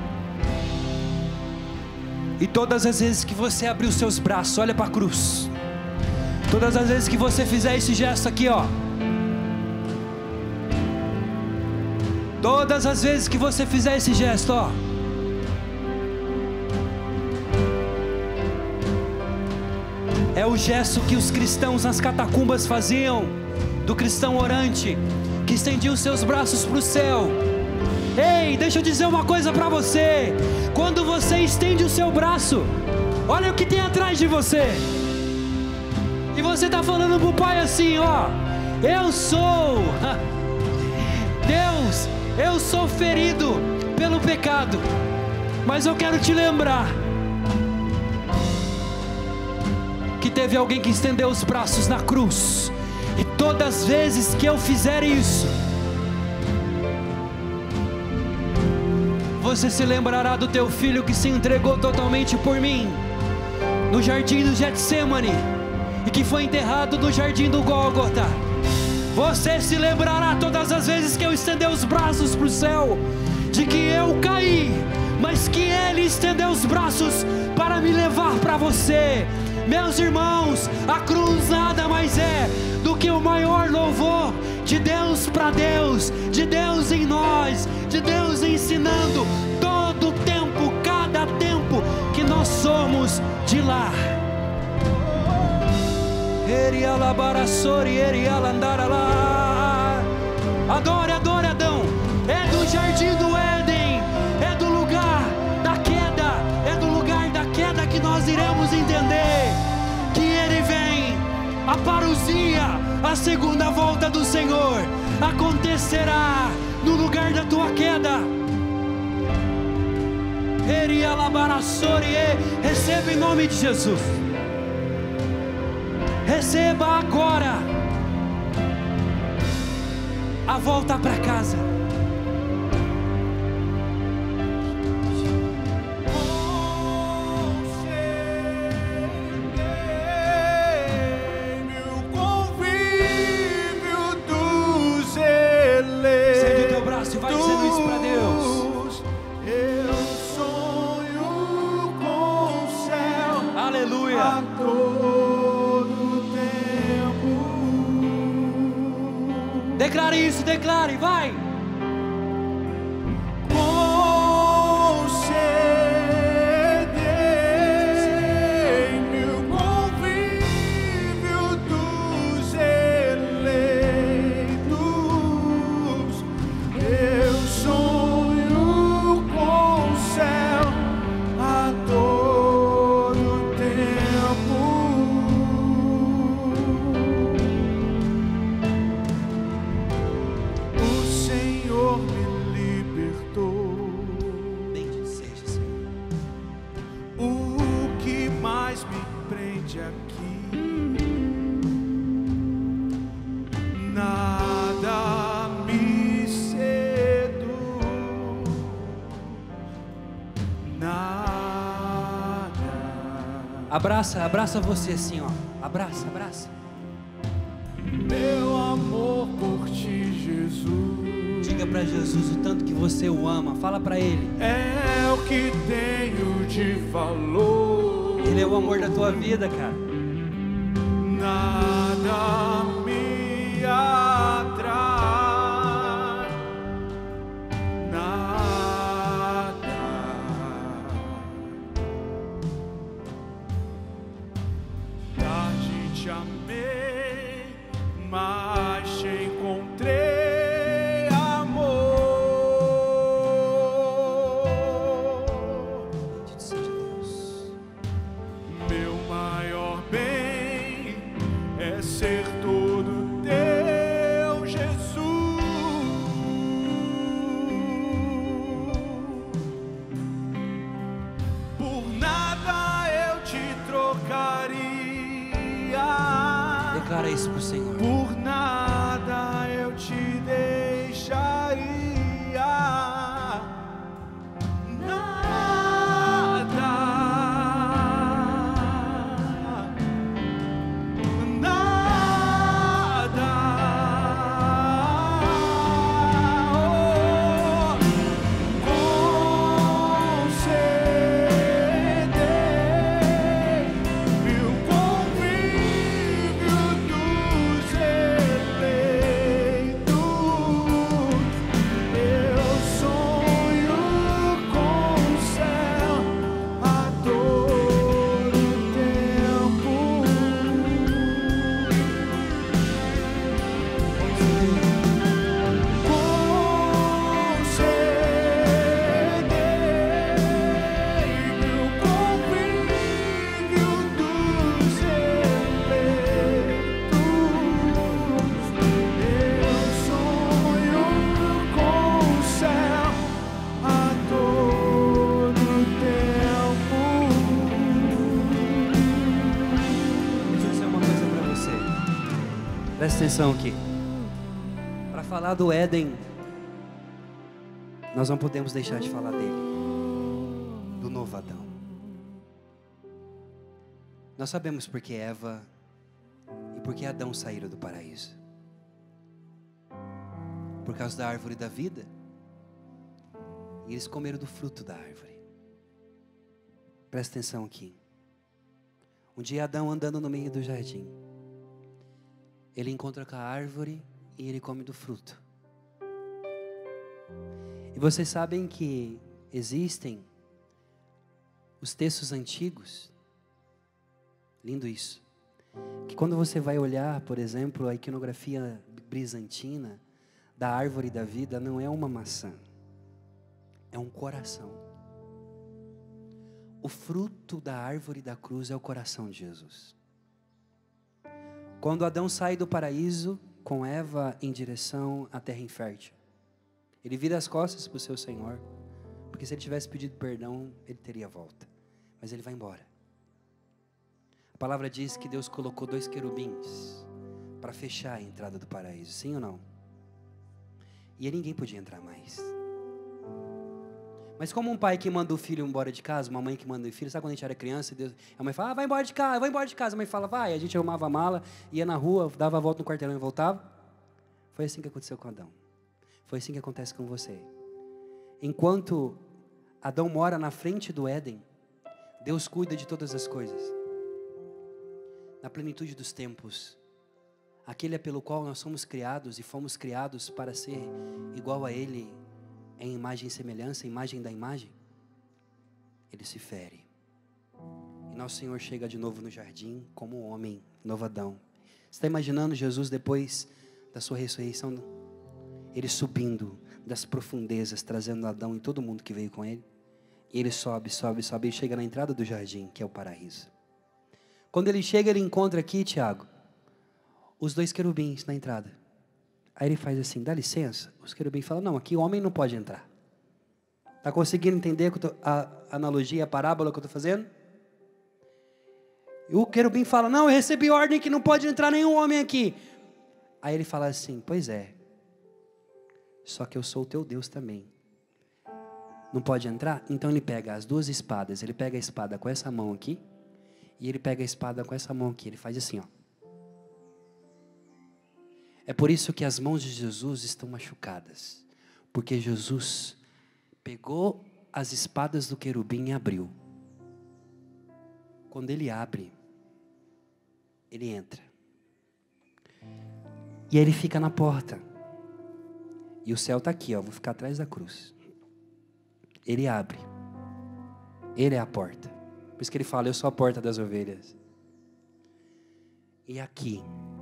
E todas as vezes que você abrir os seus braços, olha para a cruz. Todas as vezes que você fizer esse gesto aqui, ó. Todas as vezes que você fizer esse gesto, ó. É o gesto que os cristãos nas catacumbas faziam, do cristão orante, que estendia os seus braços para o céu. Ei, deixa eu dizer uma coisa para você. Quando você estende o seu braço, olha o que tem atrás de você. E você está falando para o Pai assim, ó: eu sou, Deus, eu sou ferido pelo pecado, mas eu quero te lembrar que teve alguém que estendeu os braços na cruz, e todas as vezes que eu fizer isso, você se lembrará do teu filho que se entregou totalmente por mim, no jardim do Getsemane, e que foi enterrado no jardim do Gólgota. Você se lembrará todas as vezes que eu estender os braços para o céu, de que eu caí, mas que Ele estendeu os braços para me levar para você. Meus irmãos, a cruz nada mais é do que o maior louvor de Deus para Deus, de Deus em nós, de Deus ensinando todo o tempo, cada tempo que nós somos de lá. Adore, adore Adão. É do jardim do Éden, é do lugar da queda, é do lugar da queda que nós iremos entender que Ele vem. A parousia, a segunda volta do Senhor, acontecerá no lugar da tua queda. Receba em nome de Jesus. Receba agora a volta para casa. Declare isso, declare, vai! Concedei-me o convívio dos eleitos. Eu sonho com o céu a todo tempo. O Senhor Abraça, abraça você assim, ó. Abraça, abraça. Meu amor por ti, Jesus, Diga para Jesus o tanto que você o ama. Fala para Ele. é o que tenho de valor. Ele é o amor da tua vida, cara. Nada me atrai, nada. Tarde te amei, mas te encontrei amor. Bendito seja Deus. Meu maior bem é ser todo teu, Jesus. Por nada eu te trocaria. Declara isso pro Senhor. Por nada eu te deixaria. Nada, nada. Oh, concedei meu convívio dos eleitos. Eu sonho com o céu a todo tempo. Concedei meu convívio dos eleitos. Eu sonho com o céu a todo tempo. Deixa eu dizer uma coisa para você. Presta atenção aqui. Para falar do Éden, nós não podemos deixar de falar dele, do novo Adão. Nós sabemos porque Eva e porque Adão saíram do paraíso. Por causa da árvore da vida. E eles comeram do fruto da árvore. Presta atenção aqui. Um dia Adão andando no meio do jardim, ele encontra com a árvore e ele come do fruto. E vocês sabem que existem os textos antigos, lindo isso, que quando você vai olhar, por exemplo, a iconografia bizantina da árvore da vida, não é uma maçã, é um coração. O fruto da árvore da cruz é o coração de Jesus. Quando Adão sai do paraíso com Eva em direção à terra infértil, ele vira as costas para o seu Senhor, porque se ele tivesse pedido perdão, ele teria volta. Mas ele vai embora. A palavra diz que Deus colocou dois querubins para fechar a entrada do paraíso, sim ou não? E ninguém podia entrar mais. Mas como um pai que manda o filho embora de casa, uma mãe que manda o filho, sabe quando a gente era criança, Deus, a mãe fala, ah, vai embora de casa, vai embora de casa. A mãe fala, vai. A gente arrumava a mala, ia na rua, dava a volta no quarteirão e voltava. Foi assim que aconteceu com Adão. Foi assim que acontece com você. Enquanto Adão mora na frente do Éden, Deus cuida de todas as coisas. Na plenitude dos tempos, aquele é pelo qual nós somos criados e fomos criados para ser igual a Ele, em imagem e semelhança, imagem da imagem, ele se fere. E nosso Senhor chega de novo no jardim como um homem, novo Adão. Você está imaginando Jesus depois da sua ressurreição? Ele subindo das profundezas, trazendo Adão e todo mundo que veio com ele. E ele sobe, sobe, sobe e chega na entrada do jardim, que é o paraíso. Quando ele chega, ele encontra aqui, Tiago, os dois querubins na entrada. Aí ele faz assim, dá licença. Os querubins falam, não, aqui o homem não pode entrar. Está conseguindo entender a analogia, a parábola que eu estou fazendo? E o querubim fala, não, eu recebi ordem que não pode entrar nenhum homem aqui. Aí ele fala assim, pois é, só que eu sou o teu Deus também. Não pode entrar? Então ele pega as duas espadas, ele pega a espada com essa mão aqui, E ele pega a espada com essa mão aqui, ele faz assim, ó. É por isso que as mãos de Jesus estão machucadas. Porque Jesus pegou as espadas do querubim e abriu. Quando ele abre, ele entra. E aí ele fica na porta. E o céu está aqui, ó, vou ficar atrás da cruz. Ele abre. Ele é a porta. Por isso que ele fala, eu sou a porta das ovelhas. E aqui,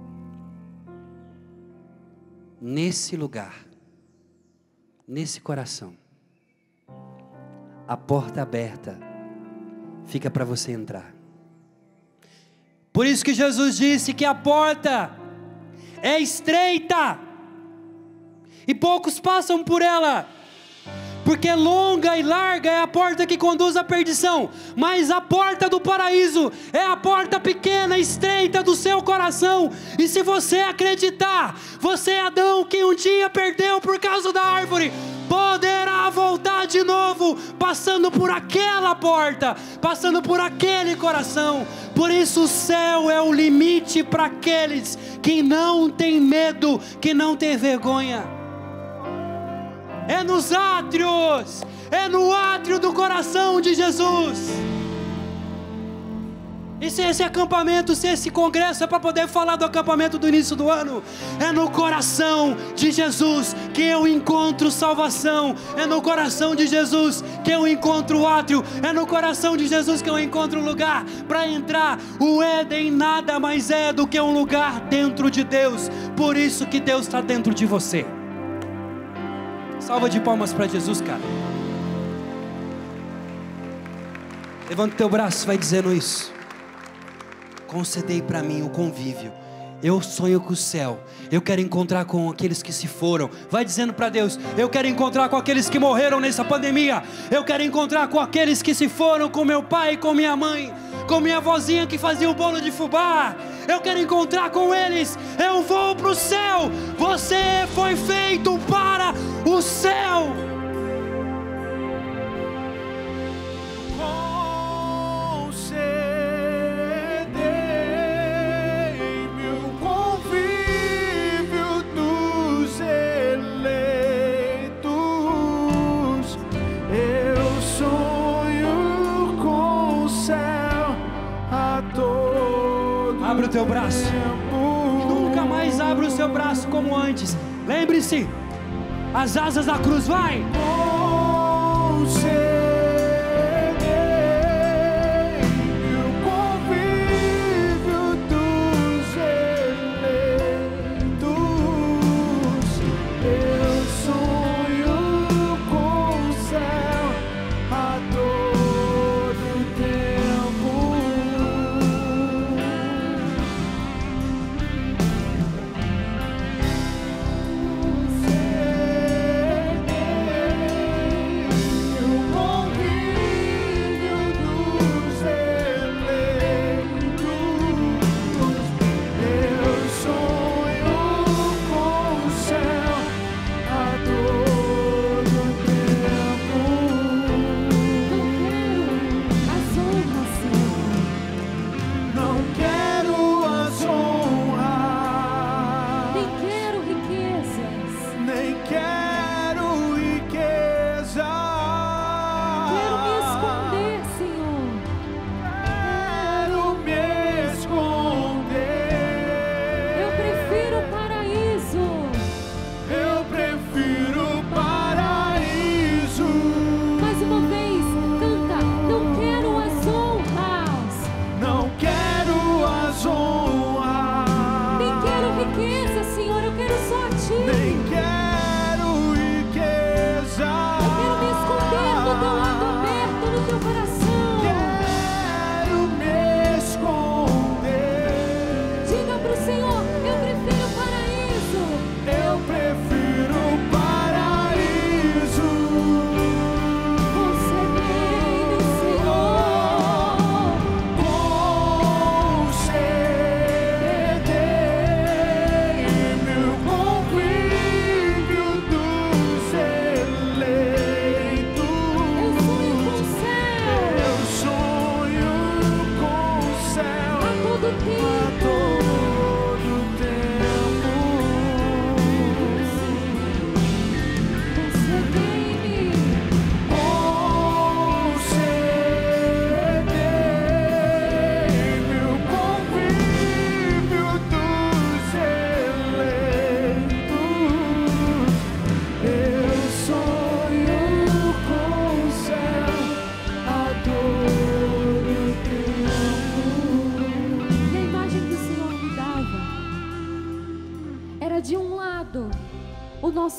nesse lugar, nesse coração, a porta aberta fica para você entrar. Por isso que Jesus disse que a porta é estreita e poucos passam por ela, porque longa e larga é a porta que conduz à perdição, mas a porta do paraíso é a porta pequena e estreita do seu coração. E se você acreditar, você é Adão que um dia perdeu por causa da árvore, poderá voltar de novo, passando por aquela porta, passando por aquele coração. Por isso o céu é o limite para aqueles que não têm medo, que não têm vergonha. É nos átrios, é no átrio do coração de Jesus. E se esse acampamento, se esse congresso é para poder falar do acampamento do início do ano, é no coração de Jesus que eu encontro salvação, é no coração de Jesus que eu encontro o átrio, é no coração de Jesus que eu encontro o lugar para entrar. O Éden nada mais é do que um lugar dentro de Deus, por isso que Deus está dentro de você. Salva de palmas para Jesus, cara. Levanta o teu braço e vai dizendo isso. Concedei para mim o convívio. Eu sonho com o céu. Eu quero encontrar com aqueles que se foram. Vai dizendo para Deus, eu quero encontrar com aqueles que morreram nessa pandemia. Eu quero encontrar com aqueles que se foram, com meu pai, com minha mãe, com minha vozinha que fazia o bolo de fubá. Eu quero encontrar com eles. Eu vou para o céu. Você foi feito para o céu. Abre o teu braço e nunca mais abra o seu braço como antes. Lembre-se, as asas da cruz, vai.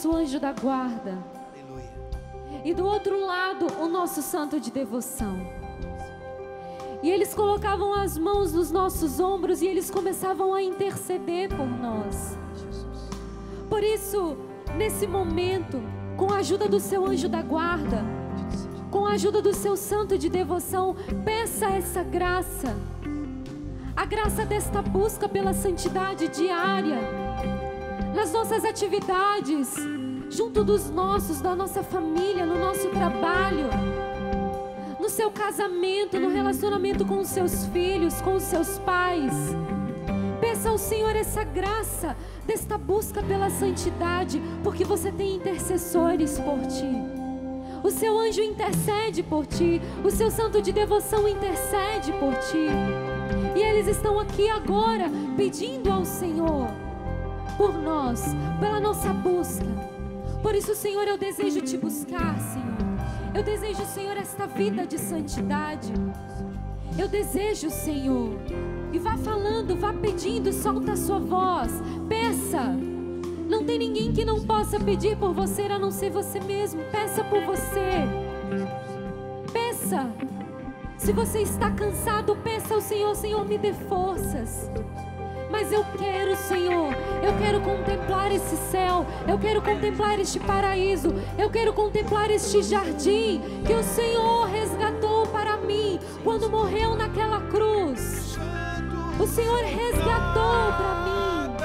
nosso anjo da guarda. Aleluia. E do outro lado, o nosso santo de devoção. E eles colocavam as mãos nos nossos ombros e eles começavam a interceder por nós. Por isso, nesse momento, com a ajuda do seu anjo da guarda, com a ajuda do seu santo de devoção, peça essa graça. A graça desta busca pela santidade diária, nas nossas atividades, junto dos nossos, da nossa família, no nosso trabalho, no seu casamento, no relacionamento com os seus filhos, com os seus pais. Peça ao Senhor essa graça desta busca pela santidade, porque você tem intercessores por ti. O seu anjo intercede por ti, o seu santo de devoção intercede por ti. E eles estão aqui agora pedindo ao Senhor por nós, pela nossa busca. Por isso, Senhor, eu desejo te buscar, Senhor. Eu desejo, Senhor, esta vida de santidade. Eu desejo, Senhor. E vá falando, vá pedindo, solta a sua voz. Peça. Não tem ninguém que não possa pedir por você, a não ser você mesmo. Peça por você. Peça. Se você está cansado, peça ao Senhor: Senhor, me dê forças. Mas eu quero, Senhor, eu quero contemplar esse céu, eu quero contemplar este paraíso, eu quero contemplar este jardim que o Senhor resgatou para mim quando morreu naquela cruz. O Senhor resgatou para mim.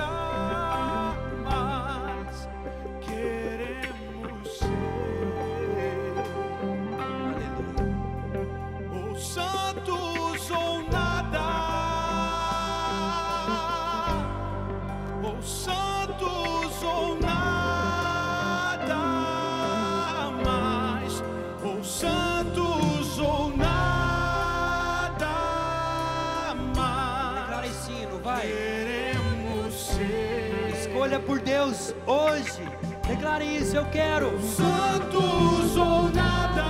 Escolha por Deus hoje. Declare isso: eu quero santos ou nada,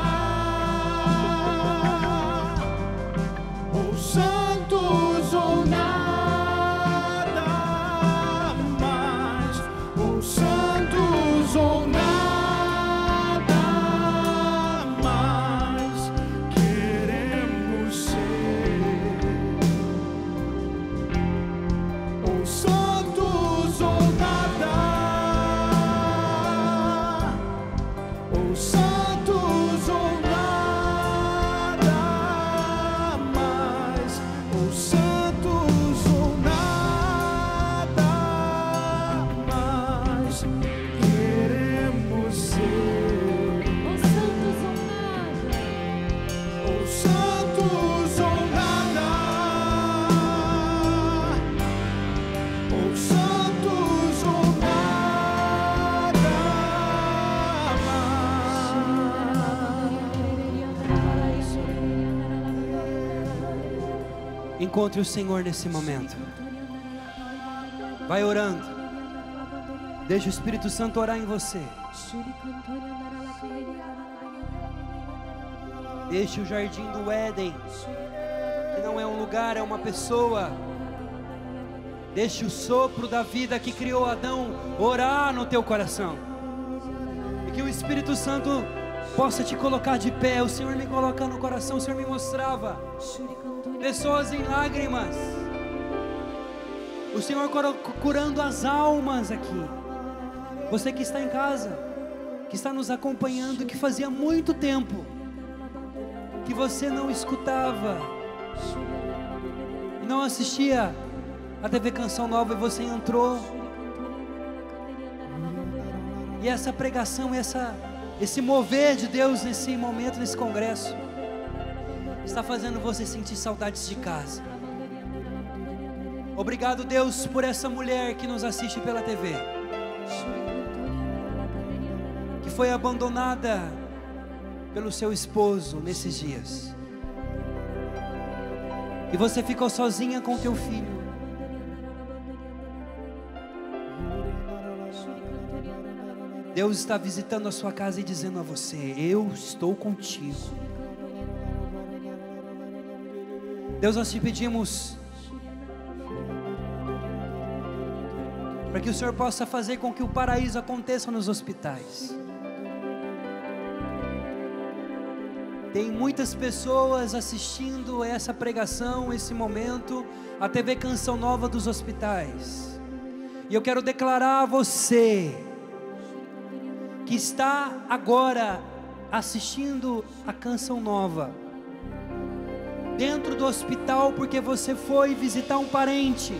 ou santos ou nada mais, ou santos ou nada mais, queremos ser, ou santos ou nada, ou santos ou nada mais, ou santos ou nada mais, queremos ser, Ou santos ou nada, ou santos ou nada, ou santos ou nada mais. Encontre o Senhor nesse momento. Vai orando. Deixa o Espírito Santo orar em você. Deixe o jardim do Éden, que não é um lugar, é uma pessoa. Deixe o sopro da vida que criou Adão orar no teu coração. E que o Espírito Santo possa te colocar de pé. O Senhor me coloca no coração, o Senhor me mostrava pessoas em lágrimas. O Senhor curando as almas aqui. Você que está em casa, que está nos acompanhando, que fazia muito tempo que você não escutava, não assistia a T V Canção Nova, e você entrou. E essa pregação, essa, esse mover de Deus nesse momento, nesse congresso, está fazendo você sentir saudades de casa. Obrigado, Deus, por essa mulher que nos assiste pela T V, que foi abandonada pelo seu esposo nesses dias, e você ficou sozinha com teu filho. Deus está visitando a sua casa e dizendo a você: eu estou contigo. Deus, nós te pedimos para que o Senhor possa fazer com que o paraíso aconteça nos hospitais. Tem muitas pessoas assistindo essa pregação, esse momento, a T V Canção Nova dos hospitais. E eu quero declarar a você, que está agora assistindo a Canção Nova, dentro do hospital, porque você foi visitar um parente.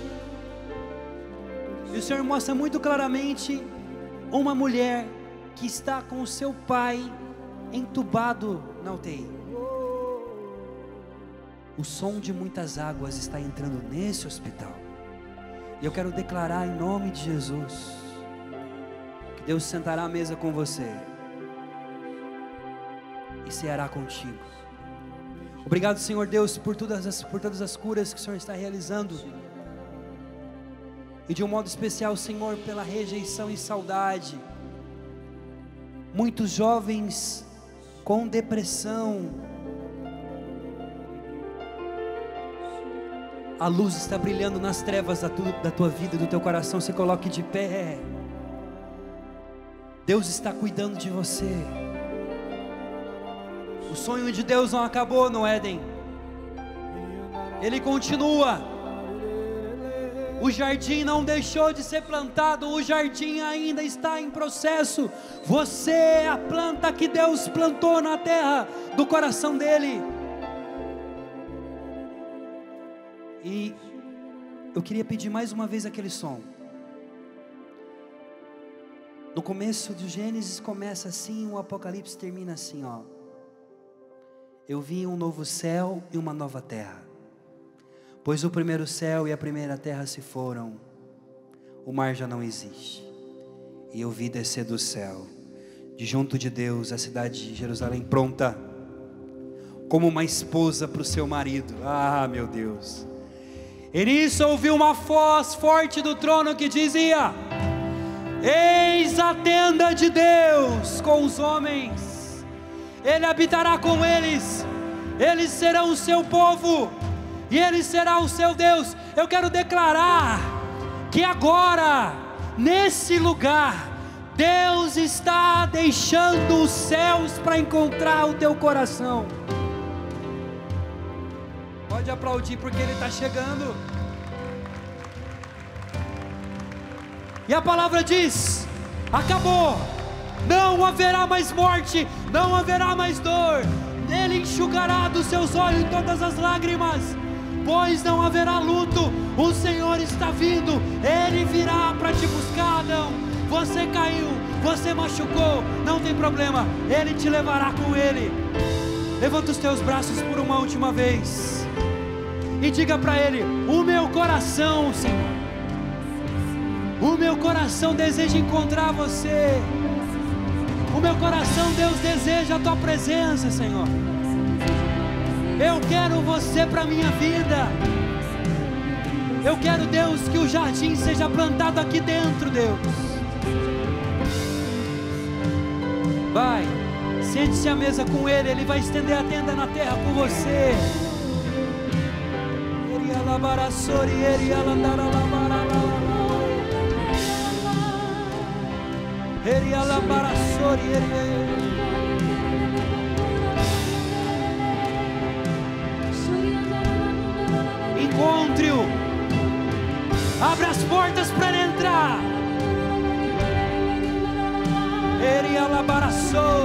E o Senhor mostra muito claramente uma mulher que está com o seu pai entubado na U T I. O som de muitas águas está entrando nesse hospital. E eu quero declarar em nome de Jesus, que Deus sentará à mesa com você e ceará contigo. Obrigado, Senhor Deus, por todas as, por todas as curas que o Senhor está realizando. E de um modo especial, Senhor, pela rejeição e saudade. Muitos jovens com depressão. A luz está brilhando nas trevas da, tu, da tua vida e do teu coração. Se coloque de pé. Deus está cuidando de você. O sonho de Deus não acabou no Éden. Ele continua. O jardim não deixou de ser plantado. O jardim ainda está em processo. Você é a planta que Deus plantou na terra do coração dele. E eu queria pedir mais uma vez aquele som. No começo do Gênesis começa assim, o Apocalipse termina assim, ó. Eu vi um novo céu e uma nova terra, pois o primeiro céu e a primeira terra se foram, o mar já não existe. E eu vi descer do céu, de junto de Deus, a cidade de Jerusalém pronta, como uma esposa para o seu marido. Ah, meu Deus! E nisso ouvi uma voz forte do trono que dizia: eis a tenda de Deus com os homens, Ele habitará com eles, eles serão o seu povo, e Ele será o seu Deus. Eu quero declarar que agora, nesse lugar, Deus está deixando os céus para encontrar o teu coração. Pode aplaudir porque Ele está chegando. E a palavra diz: acabou, não haverá mais morte, não haverá mais dor, Ele enxugará dos seus olhos todas as lágrimas, pois não haverá luto. O Senhor está vindo, Ele virá para te buscar. Adão, você caiu, você machucou, não tem problema, Ele te levará com Ele. Levanta os teus braços por uma última vez e diga para Ele: o meu coração, Senhor, o meu coração deseja encontrar você. O meu coração, Deus, deseja a tua presença, Senhor. Eu quero você para a minha vida. Eu quero, Deus, que o jardim seja plantado aqui dentro, Deus. Vai, sente-se à mesa com Ele, Ele vai estender a tenda na terra com você. Encontre-o, abra as portas para ele entrar. Ele alabaraçou.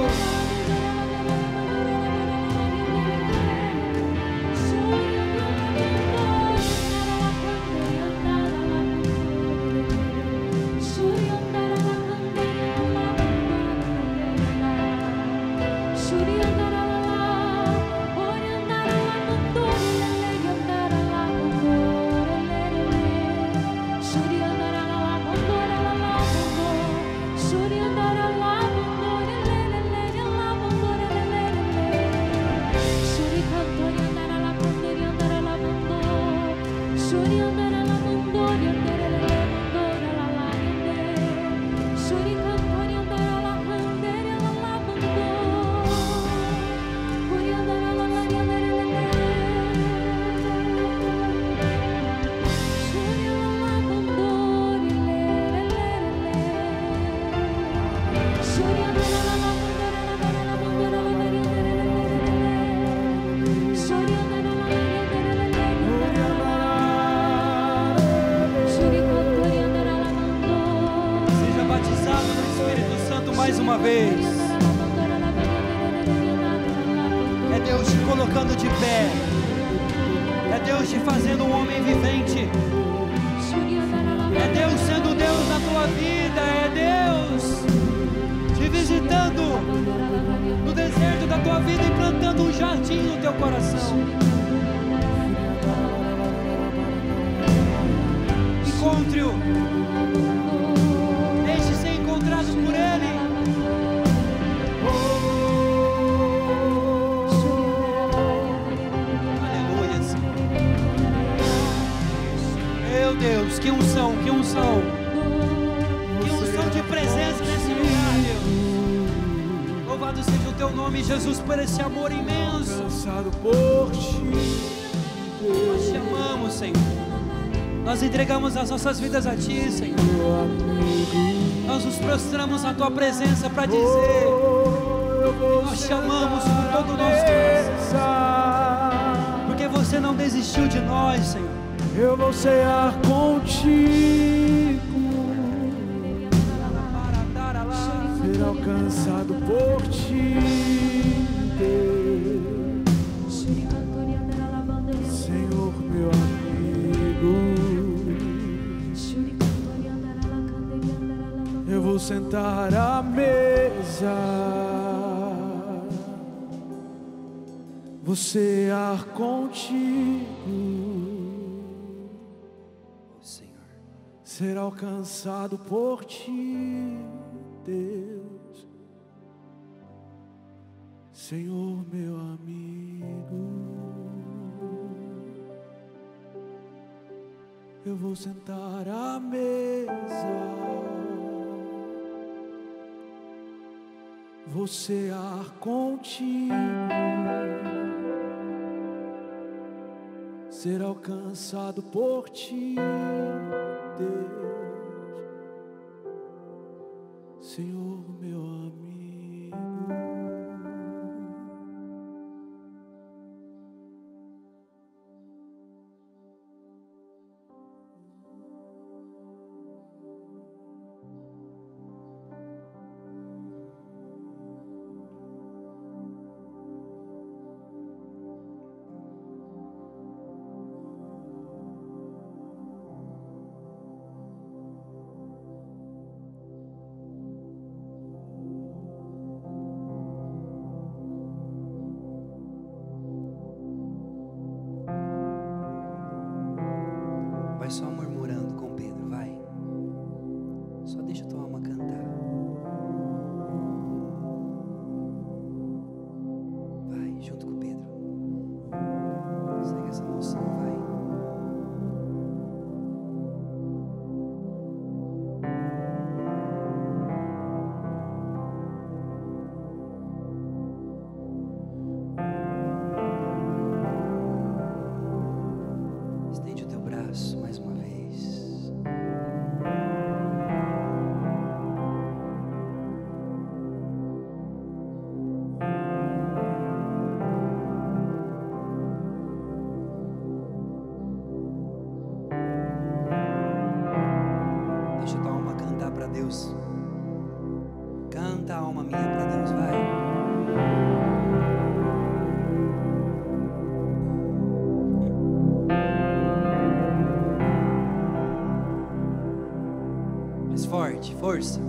Deus te colocando de pé. É Deus te fazendo um homem vivente. É Deus sendo Deus na tua vida. É Deus te visitando no deserto da tua vida e plantando um jardim no teu coração. Encontre-o. Deixe ser encontrado por Ele. Aleluia, Senhor. Meu Deus, que unção, que unção. Que unção de presença nesse lugar, Deus. Louvado seja o teu nome, Jesus, por esse amor imenso. Por ti, Nós te amamos, Senhor. Nós entregamos as nossas vidas a Ti, Senhor. Nós nos prostramos na Tua presença para dizer: nós te amamos com todo o nosso coração, porque Você não desistiu de nós, Senhor. eu vou cear contigo, ser alcançado por ti, Deus, Senhor meu amigo. Eu vou sentar à mesa, vou cear contigo, Senhor, ser alcançado por ti, Deus, Senhor meu amigo. Eu vou sentar à mesa, vou cear contigo, ser alcançado por ti, Deus, Senhor meu amigo. vai só murmurando com Pedro, vai. Só deixa tua alma cantar. Vai, junto com Pedro. Segue essa emoção, vai. Estende o teu braço mais uma vez. Deixa tua alma cantar para Deus. Canta a alma minha para Deus, vai. Mais forte, força.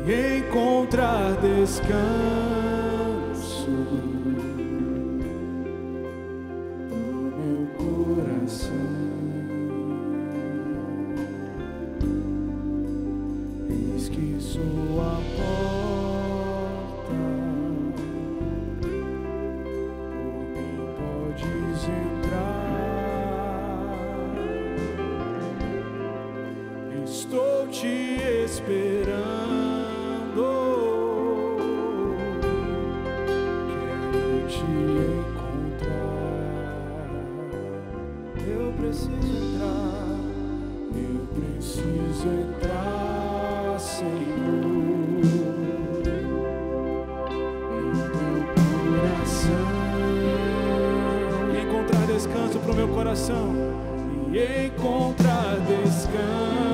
e encontrar descanso no meu coração. Eis que sou a porta, por mim podes entrar. Estou te esperando. Quero te encontrar. Eu preciso entrar. Eu preciso entrar, Senhor, em teu coração. E encontrar descanso pro meu coração. E encontrar descanso